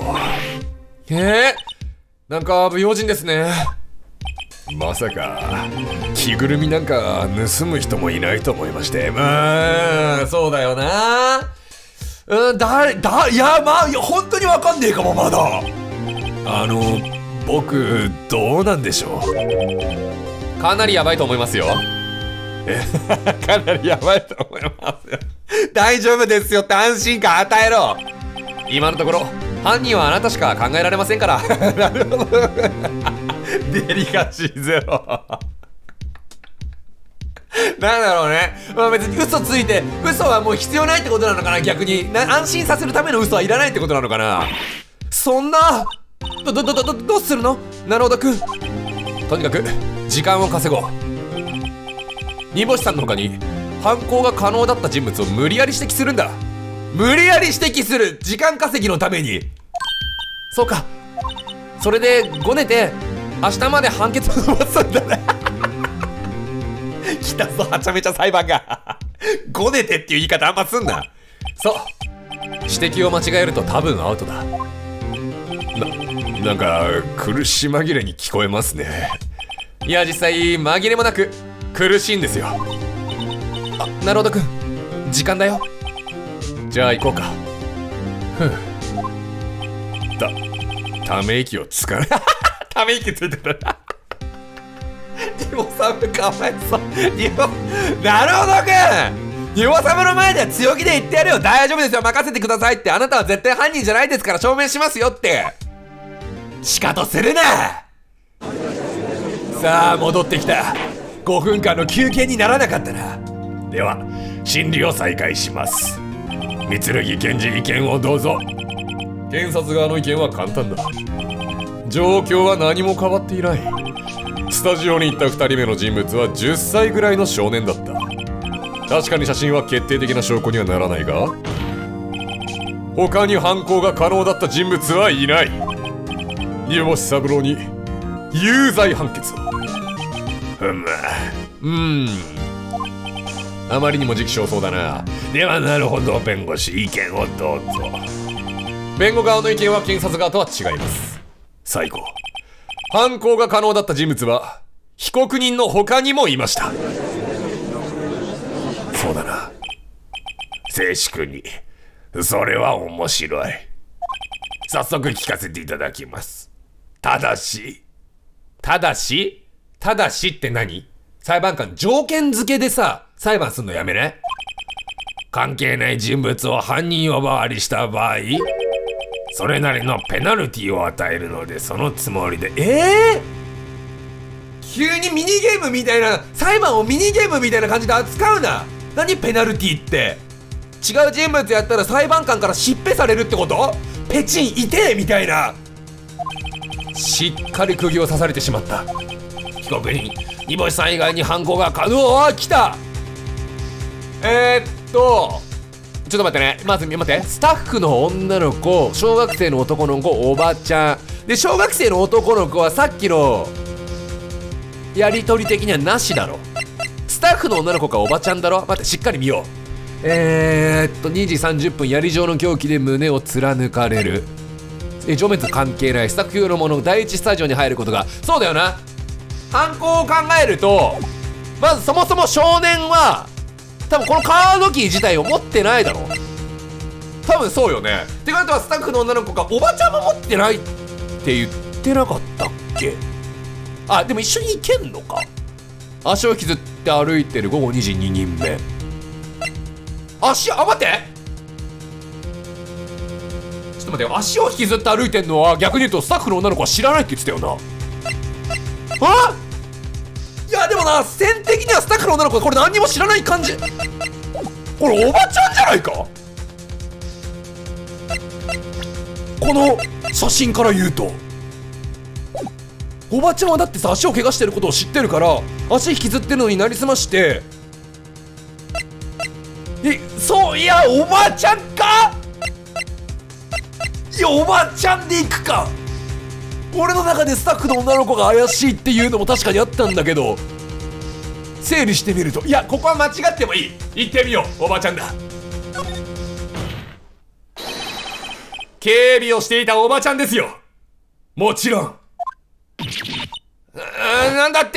なんか不用心ですね。まさか着ぐるみなんか盗む人もいないと思いまして。そうだよな。いや本当にわかんねえかも。まだ僕どうなんでしょう。かなりやばいと思いますよ。かなりやばいと思いますよ。大丈夫ですよって安心感与えろ。今のところ犯人はあなたしか考えられませんから。なるほど。デリカシーゼロ。なんだろうね。別に嘘ついて、嘘はもう必要ないってことなのかな。逆に安心させるための嘘はいらないってことなのかな。そんなどうするの。なるほどくん、とにかく時間を稼ごう。煮干しさんの他に犯行が可能だった人物を無理やり指摘するんだ。無理やり指摘する、時間稼ぎのために。そうか、それでごねて明日まで判決を伸ばすんだね。来たぞ、はちゃめちゃ裁判が。ごねてっていう言い方あんますんな。そう、指摘を間違えると多分アウトだ。なんか苦し紛れに聞こえますね。いや実際紛れもなく苦しいんですよ。なるほどくん、時間だよ。じゃあ行こうか。ため息をつかない。ため息ついてた。ニモサブかわいそう。なるほどくん、ニモサブの前では強気で言ってやるよ。大丈夫ですよ、任せてくださいって。あなたは絶対犯人じゃないですから証明しますよって。仕方するな。 さあ戻ってきた。5分間の休憩にならなかったな。では審理を再開します。三剣検事、意見をどうぞ。 検察側の意見は簡単だ。状況は何も変わっていない。スタジオに行った2人目の人物は10歳ぐらいの少年だった。確かに写真は決定的な証拠にはならないが、他に犯行が可能だった人物はいない。煮干し三郎に有罪判決を。あまりにも時期尚早だな。 ではなるほど、弁護士、意見をどうぞ。 弁護側の意見は検察側とは違います。最後、犯行が可能だった人物は被告人の他にもいました。 そうだな、静粛に。それは面白い。早速聞かせていただきます。ただしって何？裁判官条件付けでさ、裁判すんのやめね。関係ない人物を犯人呼ばわりした場合、それなりのペナルティを与えるので、そのつもりで。急にミニゲームみたいな、裁判をミニゲームみたいな感じで扱うな。何ペナルティって。違う人物やったら裁判官からしっぺされるってこと？ペチン痛えみたいな。しっかり釘を刺されてしまった。被告人煮干しさん以外に犯行が可能。来た。ちょっと待ってね。まず待って、スタッフの女の子、小学生の男の子、おばちゃんで、小学生の男の子はさっきのやり取り的にはなしだろ。スタッフの女の子かおばちゃんだろ。待って、しっかり見よう。2時30分、槍状の凶器で胸を貫かれる。上面と関係ない。スタッフ用のもの、第一スタジオに入ることが。そうだよな。犯行を考えると、まずそもそも少年は多分このカードキー自体を持ってないだろう。多分そうよね。ってことはスタッフの女の子がおばちゃんも持ってないって言ってなかったっけ。あ、でも一緒に行けんのか。足を引きずって歩いてる午後2時2人目。待って、ちょっと待ってよ。足を引きずって歩いてんのは逆に言うとスタッフの女の子は知らないって言ってたよな。いやでもな、線的にはスタッフの女の子はこれ何にも知らない感じ。これおばちゃんじゃないか、この写真から言うと。おばちゃんはだってさ、足を怪我してることを知ってるから足引きずってるのになりすまして。そういや、おばちゃんか。いや、おばちゃんで行くか。俺の中でスタッフの女の子が怪しいっていうのも確かにあったんだけど、整理してみると、いや、ここは間違ってもいい。行ってみよう。おばちゃんだ。警備をしていたおばちゃんですよ。もちろん。なんだって。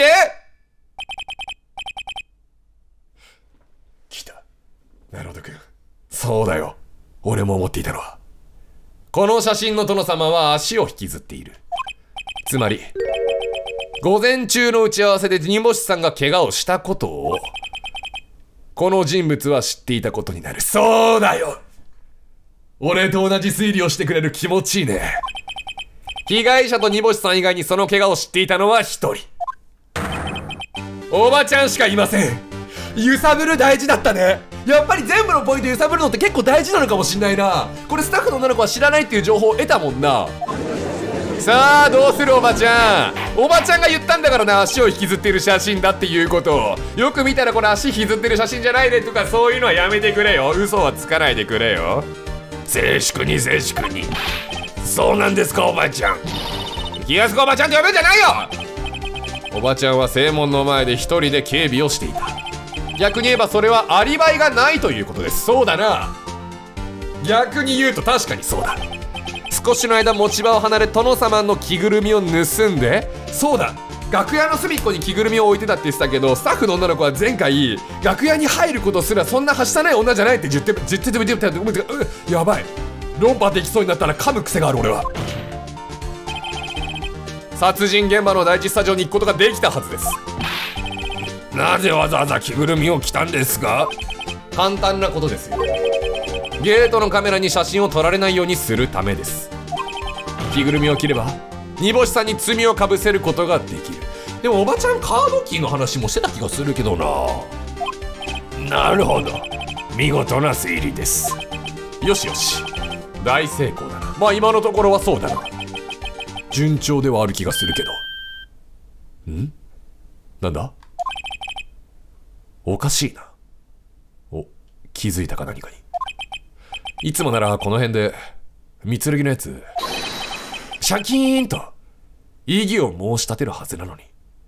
来た。なるほどくん。そうだよ。俺も思っていたのは。この写真の殿様は足を引きずっている。つまり午前中の打ち合わせで煮干しさんが怪我をしたことをこの人物は知っていたことになる。そうだよ。俺と同じ推理をしてくれる。気持ちいいね。被害者と煮干しさん以外にその怪我を知っていたのは一人。おばちゃんしかいません。揺さぶる大事だったね。やっぱり全部のポイント揺さぶるのって結構大事なのかもしんないな。これスタッフの女の子は知らないっていう情報を得たもんな。さあどうする。おばちゃんが言ったんだからな、足を引きずっている写真だっていうことを。よく見たらこれ足引きずってる写真じゃないねとか、そういうのはやめてくれよ。嘘はつかないでくれよ。静粛に静粛に。そうなんですかおばちゃん。気安子おばちゃんと呼ぶんじゃないよ。おばちゃんは正門の前で一人で警備をしていた。逆に言えばそれはアリバイがないということです。そうだな。逆に言うと確かにそうだ。少しの間持ち場を離れ殿様の着ぐるみを盗んで。そうだ、楽屋の隅っこに着ぐるみを置いてたって言ってたけど、スタッフの女の子は前回楽屋に入ることすらそんなはしたない女じゃないって言ってた。やばい、論破できそうになったら噛む癖がある俺は。殺人現場の第一スタジオに行くことができたはずです。なぜわざわざ着ぐるみを着たんですか。簡単なことですよ。ゲートのカメラに写真を撮られないようにするためです。着ぐるみを着れば煮干しさんに罪をかぶせることができる。 でもおばちゃんカードキーの話もしてた気がするけどな。 なるほど、見事な推理です。 よしよし、大成功だな。まあ今のところはそうだな。順調ではある気がするけど。なんだ？おかしいな。お、気づいたか何かに。いつもならこの辺で三剣のやつシャキーンと異議を申し立てるはずなのに。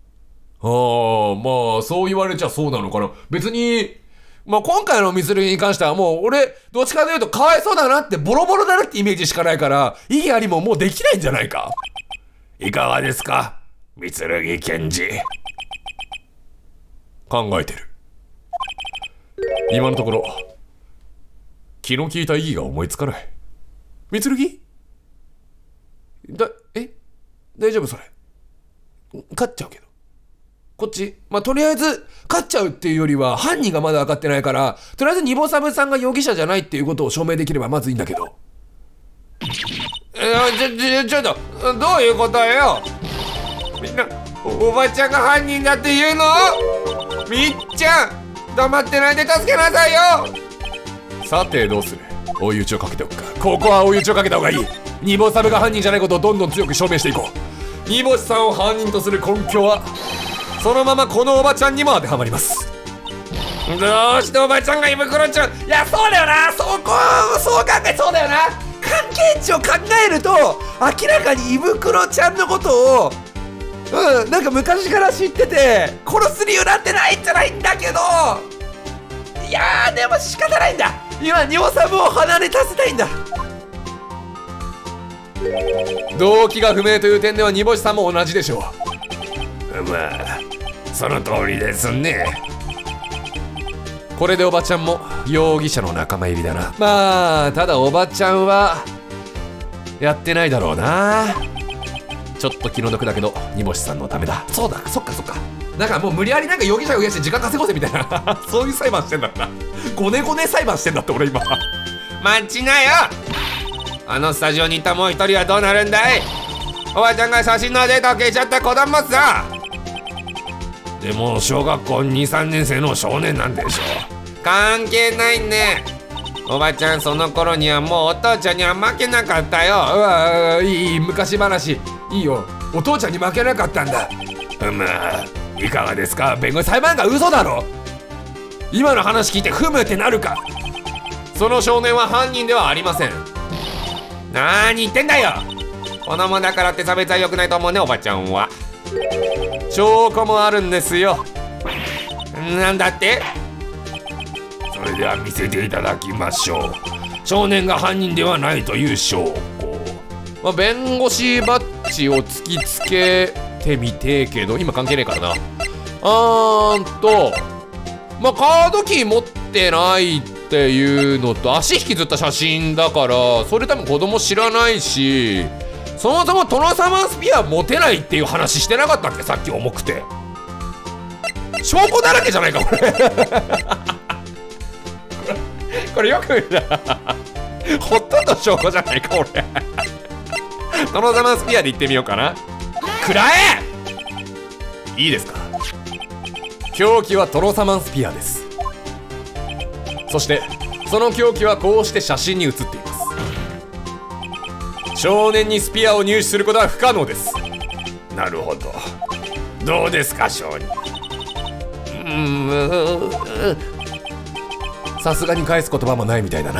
まあそう言われちゃそうなのかな。別にまあ今回の三剣に関してはもう俺どっちかというとかわいそうだなってボロボロだなってイメージしかないから、異議ありももうできないんじゃないか。 いかがですか、三剣検事。 考えてる。今のところ気の利いた意義が思いつかない。三剣大丈夫それ。勝っちゃうけどこっち、まあとりあえず勝っちゃうっていうよりは犯人がまだ分かってないから、とりあえずニボサブさんが容疑者じゃないっていうことを証明できればまずいいんだけど。 ちょっとどういうことよ。みんなおばちゃんが犯人だって言うの？みっちゃん黙ってないで助けなさいよ。 さてどうする？追い打ちをかけておくか。ここは追い打ちをかけた方がいい。ニボサブが犯人じゃないことをどんどん強く証明していこう。ニボシさんを犯人とする根拠はそのままこのおばちゃんにも当てはまります。 どうしておばちゃんが胃袋ちゃん。いやそうだよな、そう考えそうだよな。関係値を考えると明らかに胃袋ちゃんのことをなんか昔から知ってて殺す理由なんてないんじゃないんだけど、いやーでも仕方ないんだ。今ニボサブを離れさせたいんだ。 動機が不明という点では煮干しさんも同じでしょう。 まあその通りですね。 これでおばちゃんも容疑者の仲間入りだな。まあただおばちゃんはやってないだろうな。ちょっと気の毒だけど煮干しさんのためだ。そうだ、そっかなんかもう無理やりなんか容疑者を増やして時間稼ごうぜみたいなそういう裁判してんだった。ごね裁判してんだって俺今。 待ちなよ。あのスタジオにいたもう一人はどうなるんだい。おばちゃんが写真のデータを消しちゃった子供さ。でも小学校 2,3 年生の少年なんでしょ。関係ないね。おばちゃんその頃にはもうお父ちゃんには負けなかったよ。 うわ、いい昔話いいよ。お父ちゃんに負けなかったんだ。 いかがですか弁護士。 裁判官嘘だろ。今の話聞いてふむってなるか。その少年は犯人ではありません。 何言ってんだよ。子供だからって差別は良くないと思うねおばちゃんは。 証拠もあるんですよ。 なんだって。それでは見せていただきましょう。少年が犯人ではないという証拠。 まあ、弁護士バッジを突きつけてみてけど今関係ねえからな。まあカードキー持ってないっていうのと足引きずった写真だからそれ多分子供知らないし、そもそもトノサマンスピア持てないっていう話してなかったっけさっき重くて。証拠だらけじゃないかこれこれよく見たほとんど証拠じゃないか俺トノサマンスピアで行ってみようかな。くらえ。いいですか。凶器はトノサマンスピアです。そしてその凶器はこうして写真に写っています。少年にスピアを入手することは不可能です。 なるほど。どうですか少年。 さすがに返す言葉もないみたいだな。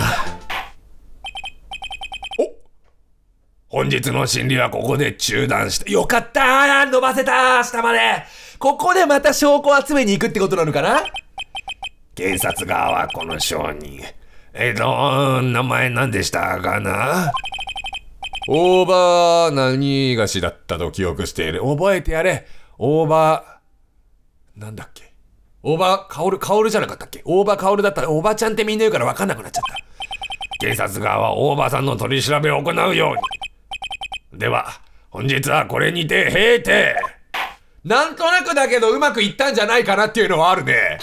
本日の審理はここで中断して。 よかったー、伸ばせた下まで。ここでまた証拠を集めに行くってことなのかな。 検察側はこの証人名前何でしたかな。 大場何がしだったと記憶している。覚えてやれ。大場なんだっけ。大場薫じゃなかったっけ。大場薫だったらおばちゃんってみんな言うから分かんなくなっちゃった。 警察側は大場さんの取り調べを行うように。では本日はこれにて閉廷。 なんとなくだけどうまくいったんじゃないかなっていうのはあるね。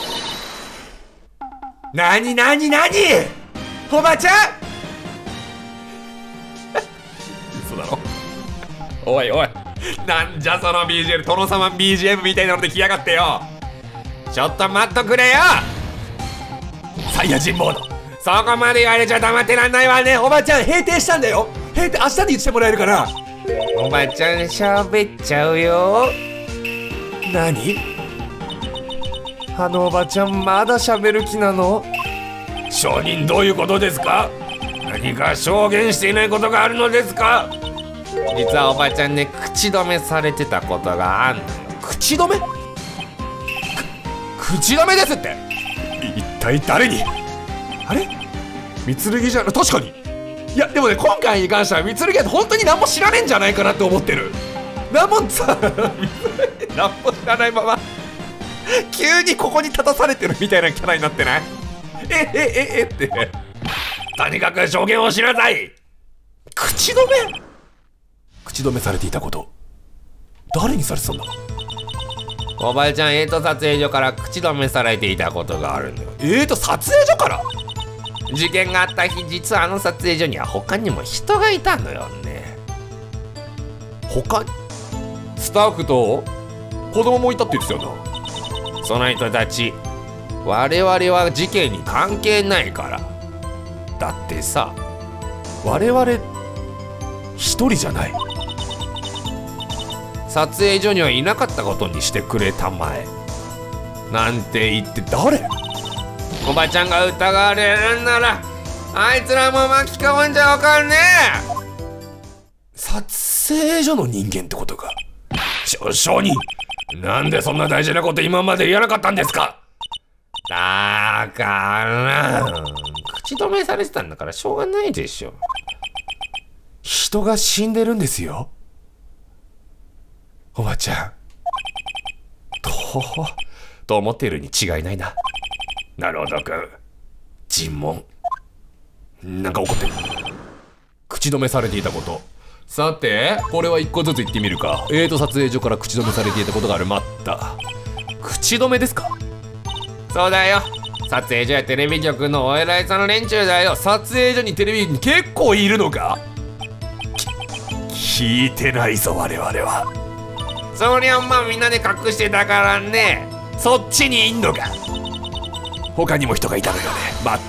なにおばちゃん嘘だろ。おいなんじゃその BGM、殿様 BGM みたいなので来やがってよ。ちょっと待っとくれよ。 サイヤ人モード。 そこまで言われちゃ黙ってらんないわね。 おばちゃん閉店したんだよ。閉店明日にしてもらえるかな。 おばちゃん喋っちゃうよ。 何？ あのおばちゃんまだ喋る気なの？ 証人どういうことですか？何か証言していないことがあるのですか？ 実はおばちゃんね、口止めされてたことがあんのよ。 口止め？口止めですって。一体誰に？あれ？三剣じゃ、確かに。いやでもね、今回に関しては三剣は本当に何も知らねえんじゃないかなって思ってる。何も知らないまま急にここに立たされてるみたいなキャラになってない？ってとにかく証言をしなさい。口止め？口止めされていたこと、誰にされてたんだ？ おばあちゃん、撮影所から口止めされていたことがあるのよ。 撮影所から？ 事件があった日、実はあの撮影所には他にも人がいたのよね。 他に？スタッフと子供もいたって言ってたよな。その人たち、我々は事件に関係ないから。だってさ、 我々一人じゃない。 撮影所にはいなかったことにしてくれたまえ。なんて言って。 誰？ おばちゃんが疑われるんなら、あいつらも巻き込んじゃおかんねえ。 撮影所の人間ってことか。証人、なんでそんな大事なこと今まで言わなかったんですか？ だから口止めされてたんだからしょうがないでしょ。 人が死んでるんですよ、おばちゃん。 と思っているに違いないな。 なるほどくん。尋問。なんか怒ってる。口止めされていたこと。さて、これは一個ずつ言ってみるか。撮影所から口止めされていたことがある。待った。口止めですか？ そうだよ。撮影所やテレビ局のお偉いさんの連中だよ。 撮影所にテレビに結構いるのか？聞いてないぞ我々は。 そりゃまあみんなで隠してたからね。 そっちにいんのか？他にも人がいたのよね。待った。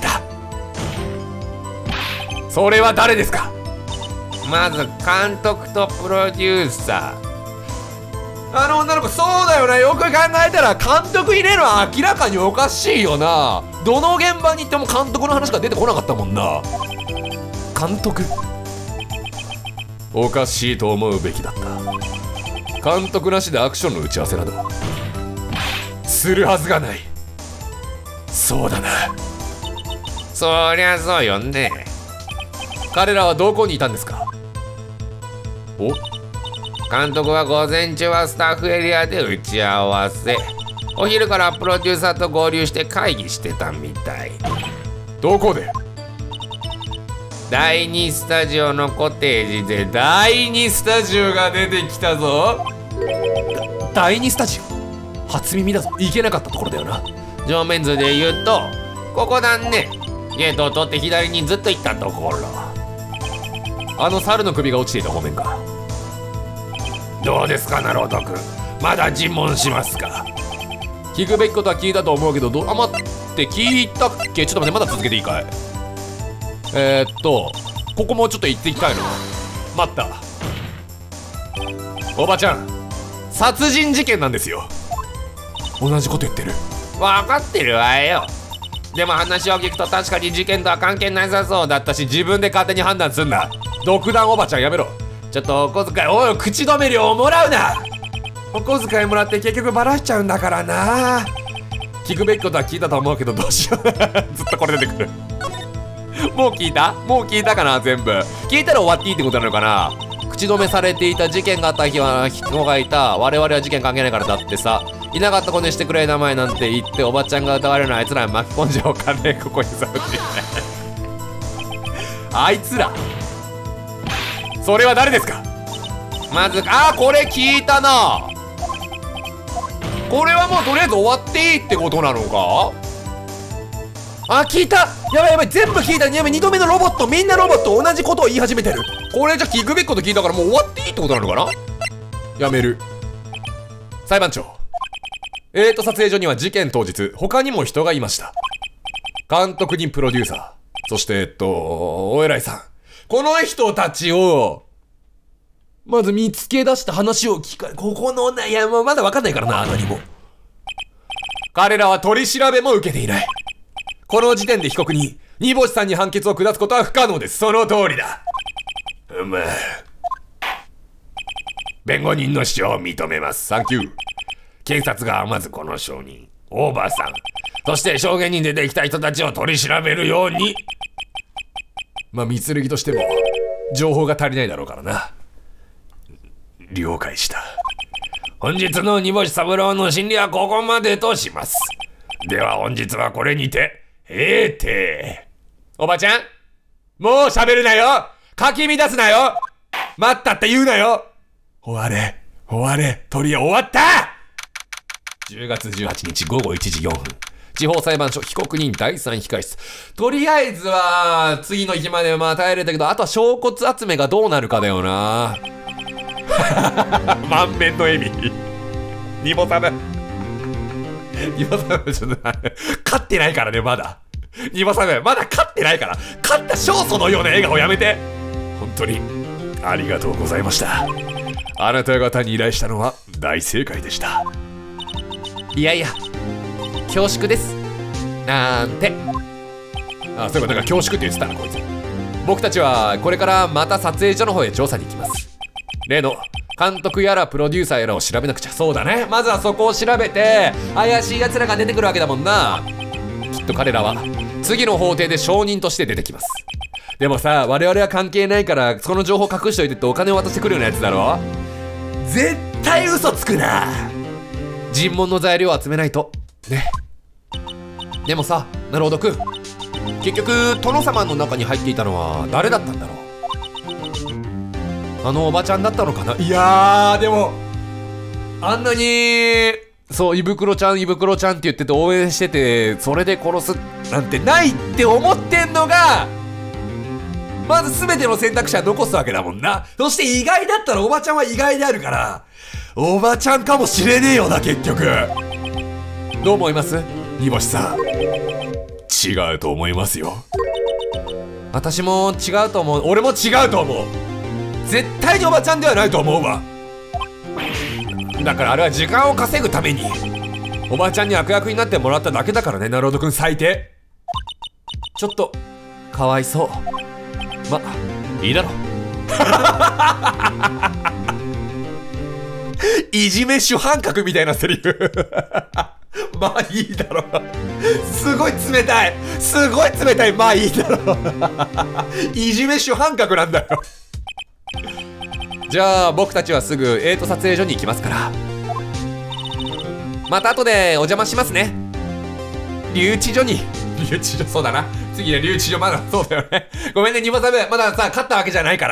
それは誰ですか？ まず監督とプロデューサー。 あの女の子、そうだよな。よく考えたら監督いねえのは明らかにおかしいよな。どの現場に行っても監督の話が出てこなかったもんな。監督、おかしいと思うべきだった。監督なしでアクションの打ち合わせなどするはずがない。そうだな。 そりゃそうよね。 彼らはどこにいたんですか？お？ 監督は午前中はスタッフエリアで打ち合わせ、お昼からプロデューサーと合流して会議してたみたい。 どこで？ 第2スタジオのコテージで。第2スタジオが出てきたぞ。 第2スタジオ？初耳だぞ。行けなかったところだよな。 上面図で言うとここだね。ゲートを取って左にずっと行ったところ。 あの猿の首が落ちていた方面か。どうですか、なるほどくん。まだ尋問しますか？聞くべきことは聞いたと思うけど、待って聞いたっけ？ちょっと待って、まだ続けていいかい？ここもうちょっと行っていきたいな。待った。おばちゃん、殺人事件なんですよ。同じこと言ってる。 分かってるわよ。でも話を聞くと確かに事件とは関係なさそうだったし、 自分で勝手に判断すんな。独断おばちゃんやめろ。ちょっとお小遣い、おい、口止め料をもらうな。お小遣いもらって結局バラしちゃうんだからな。聞くべきことは聞いたと思うけど、どうしよう。ずっとこれ出てくる。もう聞いた？もう聞いたかな？全部聞いたら終わっていいってことなのかな。口止めされていた事件があった日は人がいた。我々は事件関係ないからだってさ。いなかった子にしてくれ名前なんて言っておばちゃんが疑われるのあいつら巻き込んじゃおうかね。ここにさあいつら、それは誰ですか？ まずこれ聞いたな。 これはもうとりあえず終わっていいってことなのか？聞いた。やばいやばい、全部聞いた。やばい、2度目のロボット、みんなロボット同じことを言い始めてる。これじゃ聞くべきこと聞いたからもう終わっていいってことなのかな？ やめる。裁判長。撮影所には事件当日、他にも人がいました。監督にプロデューサー。そして、お偉いさん。この人たちを、まず見つけ出した話を聞か、ここのいや、まだわかんないからな、何も。彼らは取り調べも受けていない。この時点で被告に、煮干さんに判決を下すことは不可能です。その通りだ。弁護人の主張を認めます。サンキュー。検察側はまずこの証人、大場さん、そして証言に出てきた人たちを取り調べるように。まあ、三剣としても、情報が足りないだろうからな。了解した。本日の煮干三郎の審理はここまでとします。では本日はこれにて、閉廷。おばちゃん、もう喋るなよ。かき乱すなよ。待ったって言うなよ。終われ、取り終わった。10月18日午後1時4分。地方裁判所被告人第3控室。とりあえずは、次の日まで耐えれたけど、あとは証拠集めがどうなるかだよな。満面の笑み。ニボサム、ちょっと勝ってないからね、まだ。ニボサム、まだ勝ってないから。勝った勝訴のような笑顔やめて。本当に、ありがとうございました。あなた方に依頼したのは大正解でした。いやいや、恐縮です。なんて。あ、そういうことか、恐縮って言ってたな、こいつ。僕たちはこれからまた撮影所の方へ調査に行きます。例の監督やらプロデューサーやらを調べなくちゃ。そうだね、まずはそこを調べて、怪しい奴らが出てくるわけだもんな。きっと彼らは次の法廷で証人として出てきます。でもさ、我々は関係ないからその情報隠しといてってお金を渡してくるようなやつだろ。絶対嘘つくな。尋問の材料を集めないとね。でもさ、なるほどくん、結局殿様の中に入っていたのは誰だったんだろう。あのおばちゃんだったのかな。いやー、でもあんなにそう、胃袋ちゃんって言ってて応援してて、それで殺すなんてないって思ってんのが、まず全ての選択肢は残すわけだもんな。そして意外だったらおばちゃんは意外であるから、おばちゃんかもしれねえよな、結局。どう思います？煮干さん。違うと思いますよ。私も違うと思う。俺も違うと思う。絶対におばちゃんではないと思うわ。だからあれは時間を稼ぐためにおばちゃんに悪役になってもらっただけだからね。なるほどくん、最低。ちょっとかわいそう。ま、いいだろ。いじめ主犯格みたいなセリフ。まあいいだろ。すごい冷たい、まあいいだろ。いじめ主犯格なんだよ。じゃあ僕たちはすぐ撮影所に行きますから、また後でお邪魔しますね。留置所、そうだな。次ね、留置所、まだそうだよね。ごめんね、ニボサブ、まださ勝ったわけじゃないから。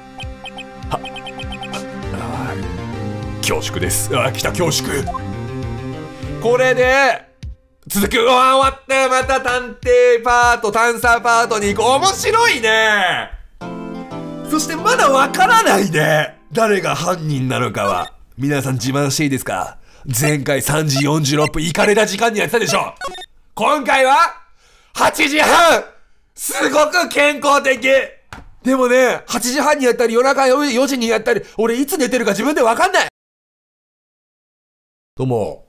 恐縮です。来た、恐縮。これで続く。終わった。また探査パートに行く。面白いね。そしてまだわからないで、誰が犯人なのかは。皆さん自慢していいですか？前回3時46分イカれた時間にやってたでしょ。今回は8時半。すごく健康的。でもね、8時半にやったり夜中4時にやったり、俺いつ寝てるか自分でわかんない。どうも。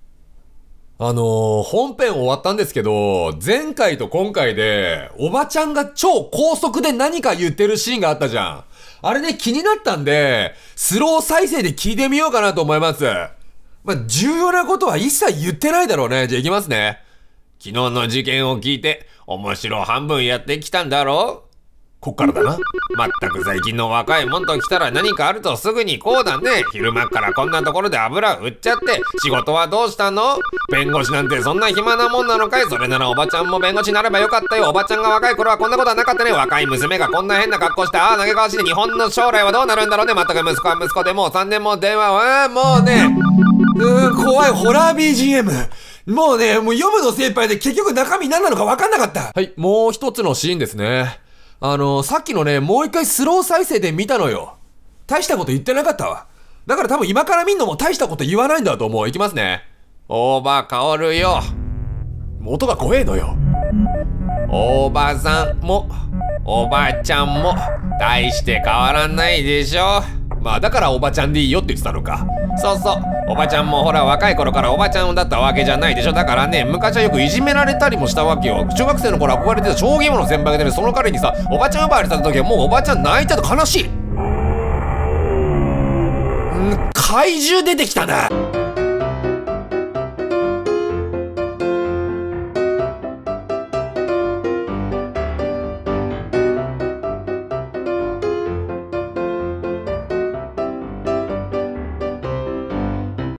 本編終わったんですけど、前回と今回で、おばちゃんが超高速で何か言ってるシーンがあったじゃん。あれね、気になったんで、スロー再生で聞いてみようかなと思います。まあ、重要なことは一切言ってないだろうね。じゃあ行きますね。昨日の事件を聞いて、面白半分やってきたんだろう？こっからだな。まったく最近の若いもんと来たら何かあるとすぐにこうだね。昼間からこんなところで油売っちゃって、仕事はどうしたの？弁護士なんてそんな暇なもんなのかい？それならおばちゃんも弁護士になればよかったよ。おばちゃんが若い頃はこんなことはなかったね。若い娘がこんな変な格好して、ああ嘆かわしい。日本の将来はどうなるんだろうね。まったく息子は息子でもう3年も電話は、もうね、怖いホラー BGM。もうね、もう読むの精一杯で結局中身何なのか分かんなかった。はい、もう一つのシーンですね。さっきのね、もう一回スロー再生で見たのよ。大したこと言ってなかったわ。 だから多分今から見んのも大したこと言わないんだと思う。いきますね。大場薫よ。音が怖えのよ。大場さんもおばちゃんも大して変わらないでしょ。まあだからおばちゃんでいいよって言ってたのか。そうそう、おばちゃんもほら若い頃からおばちゃんだったわけじゃないでしょ。だからね、昔はよくいじめられたりもしたわけよ。中学生の頃憧れてた将棋部の先輩がね、その彼にさ、おばちゃん呼ばわりされた時はもうおばちゃん泣いてた。悲しい。怪獣出てきたな。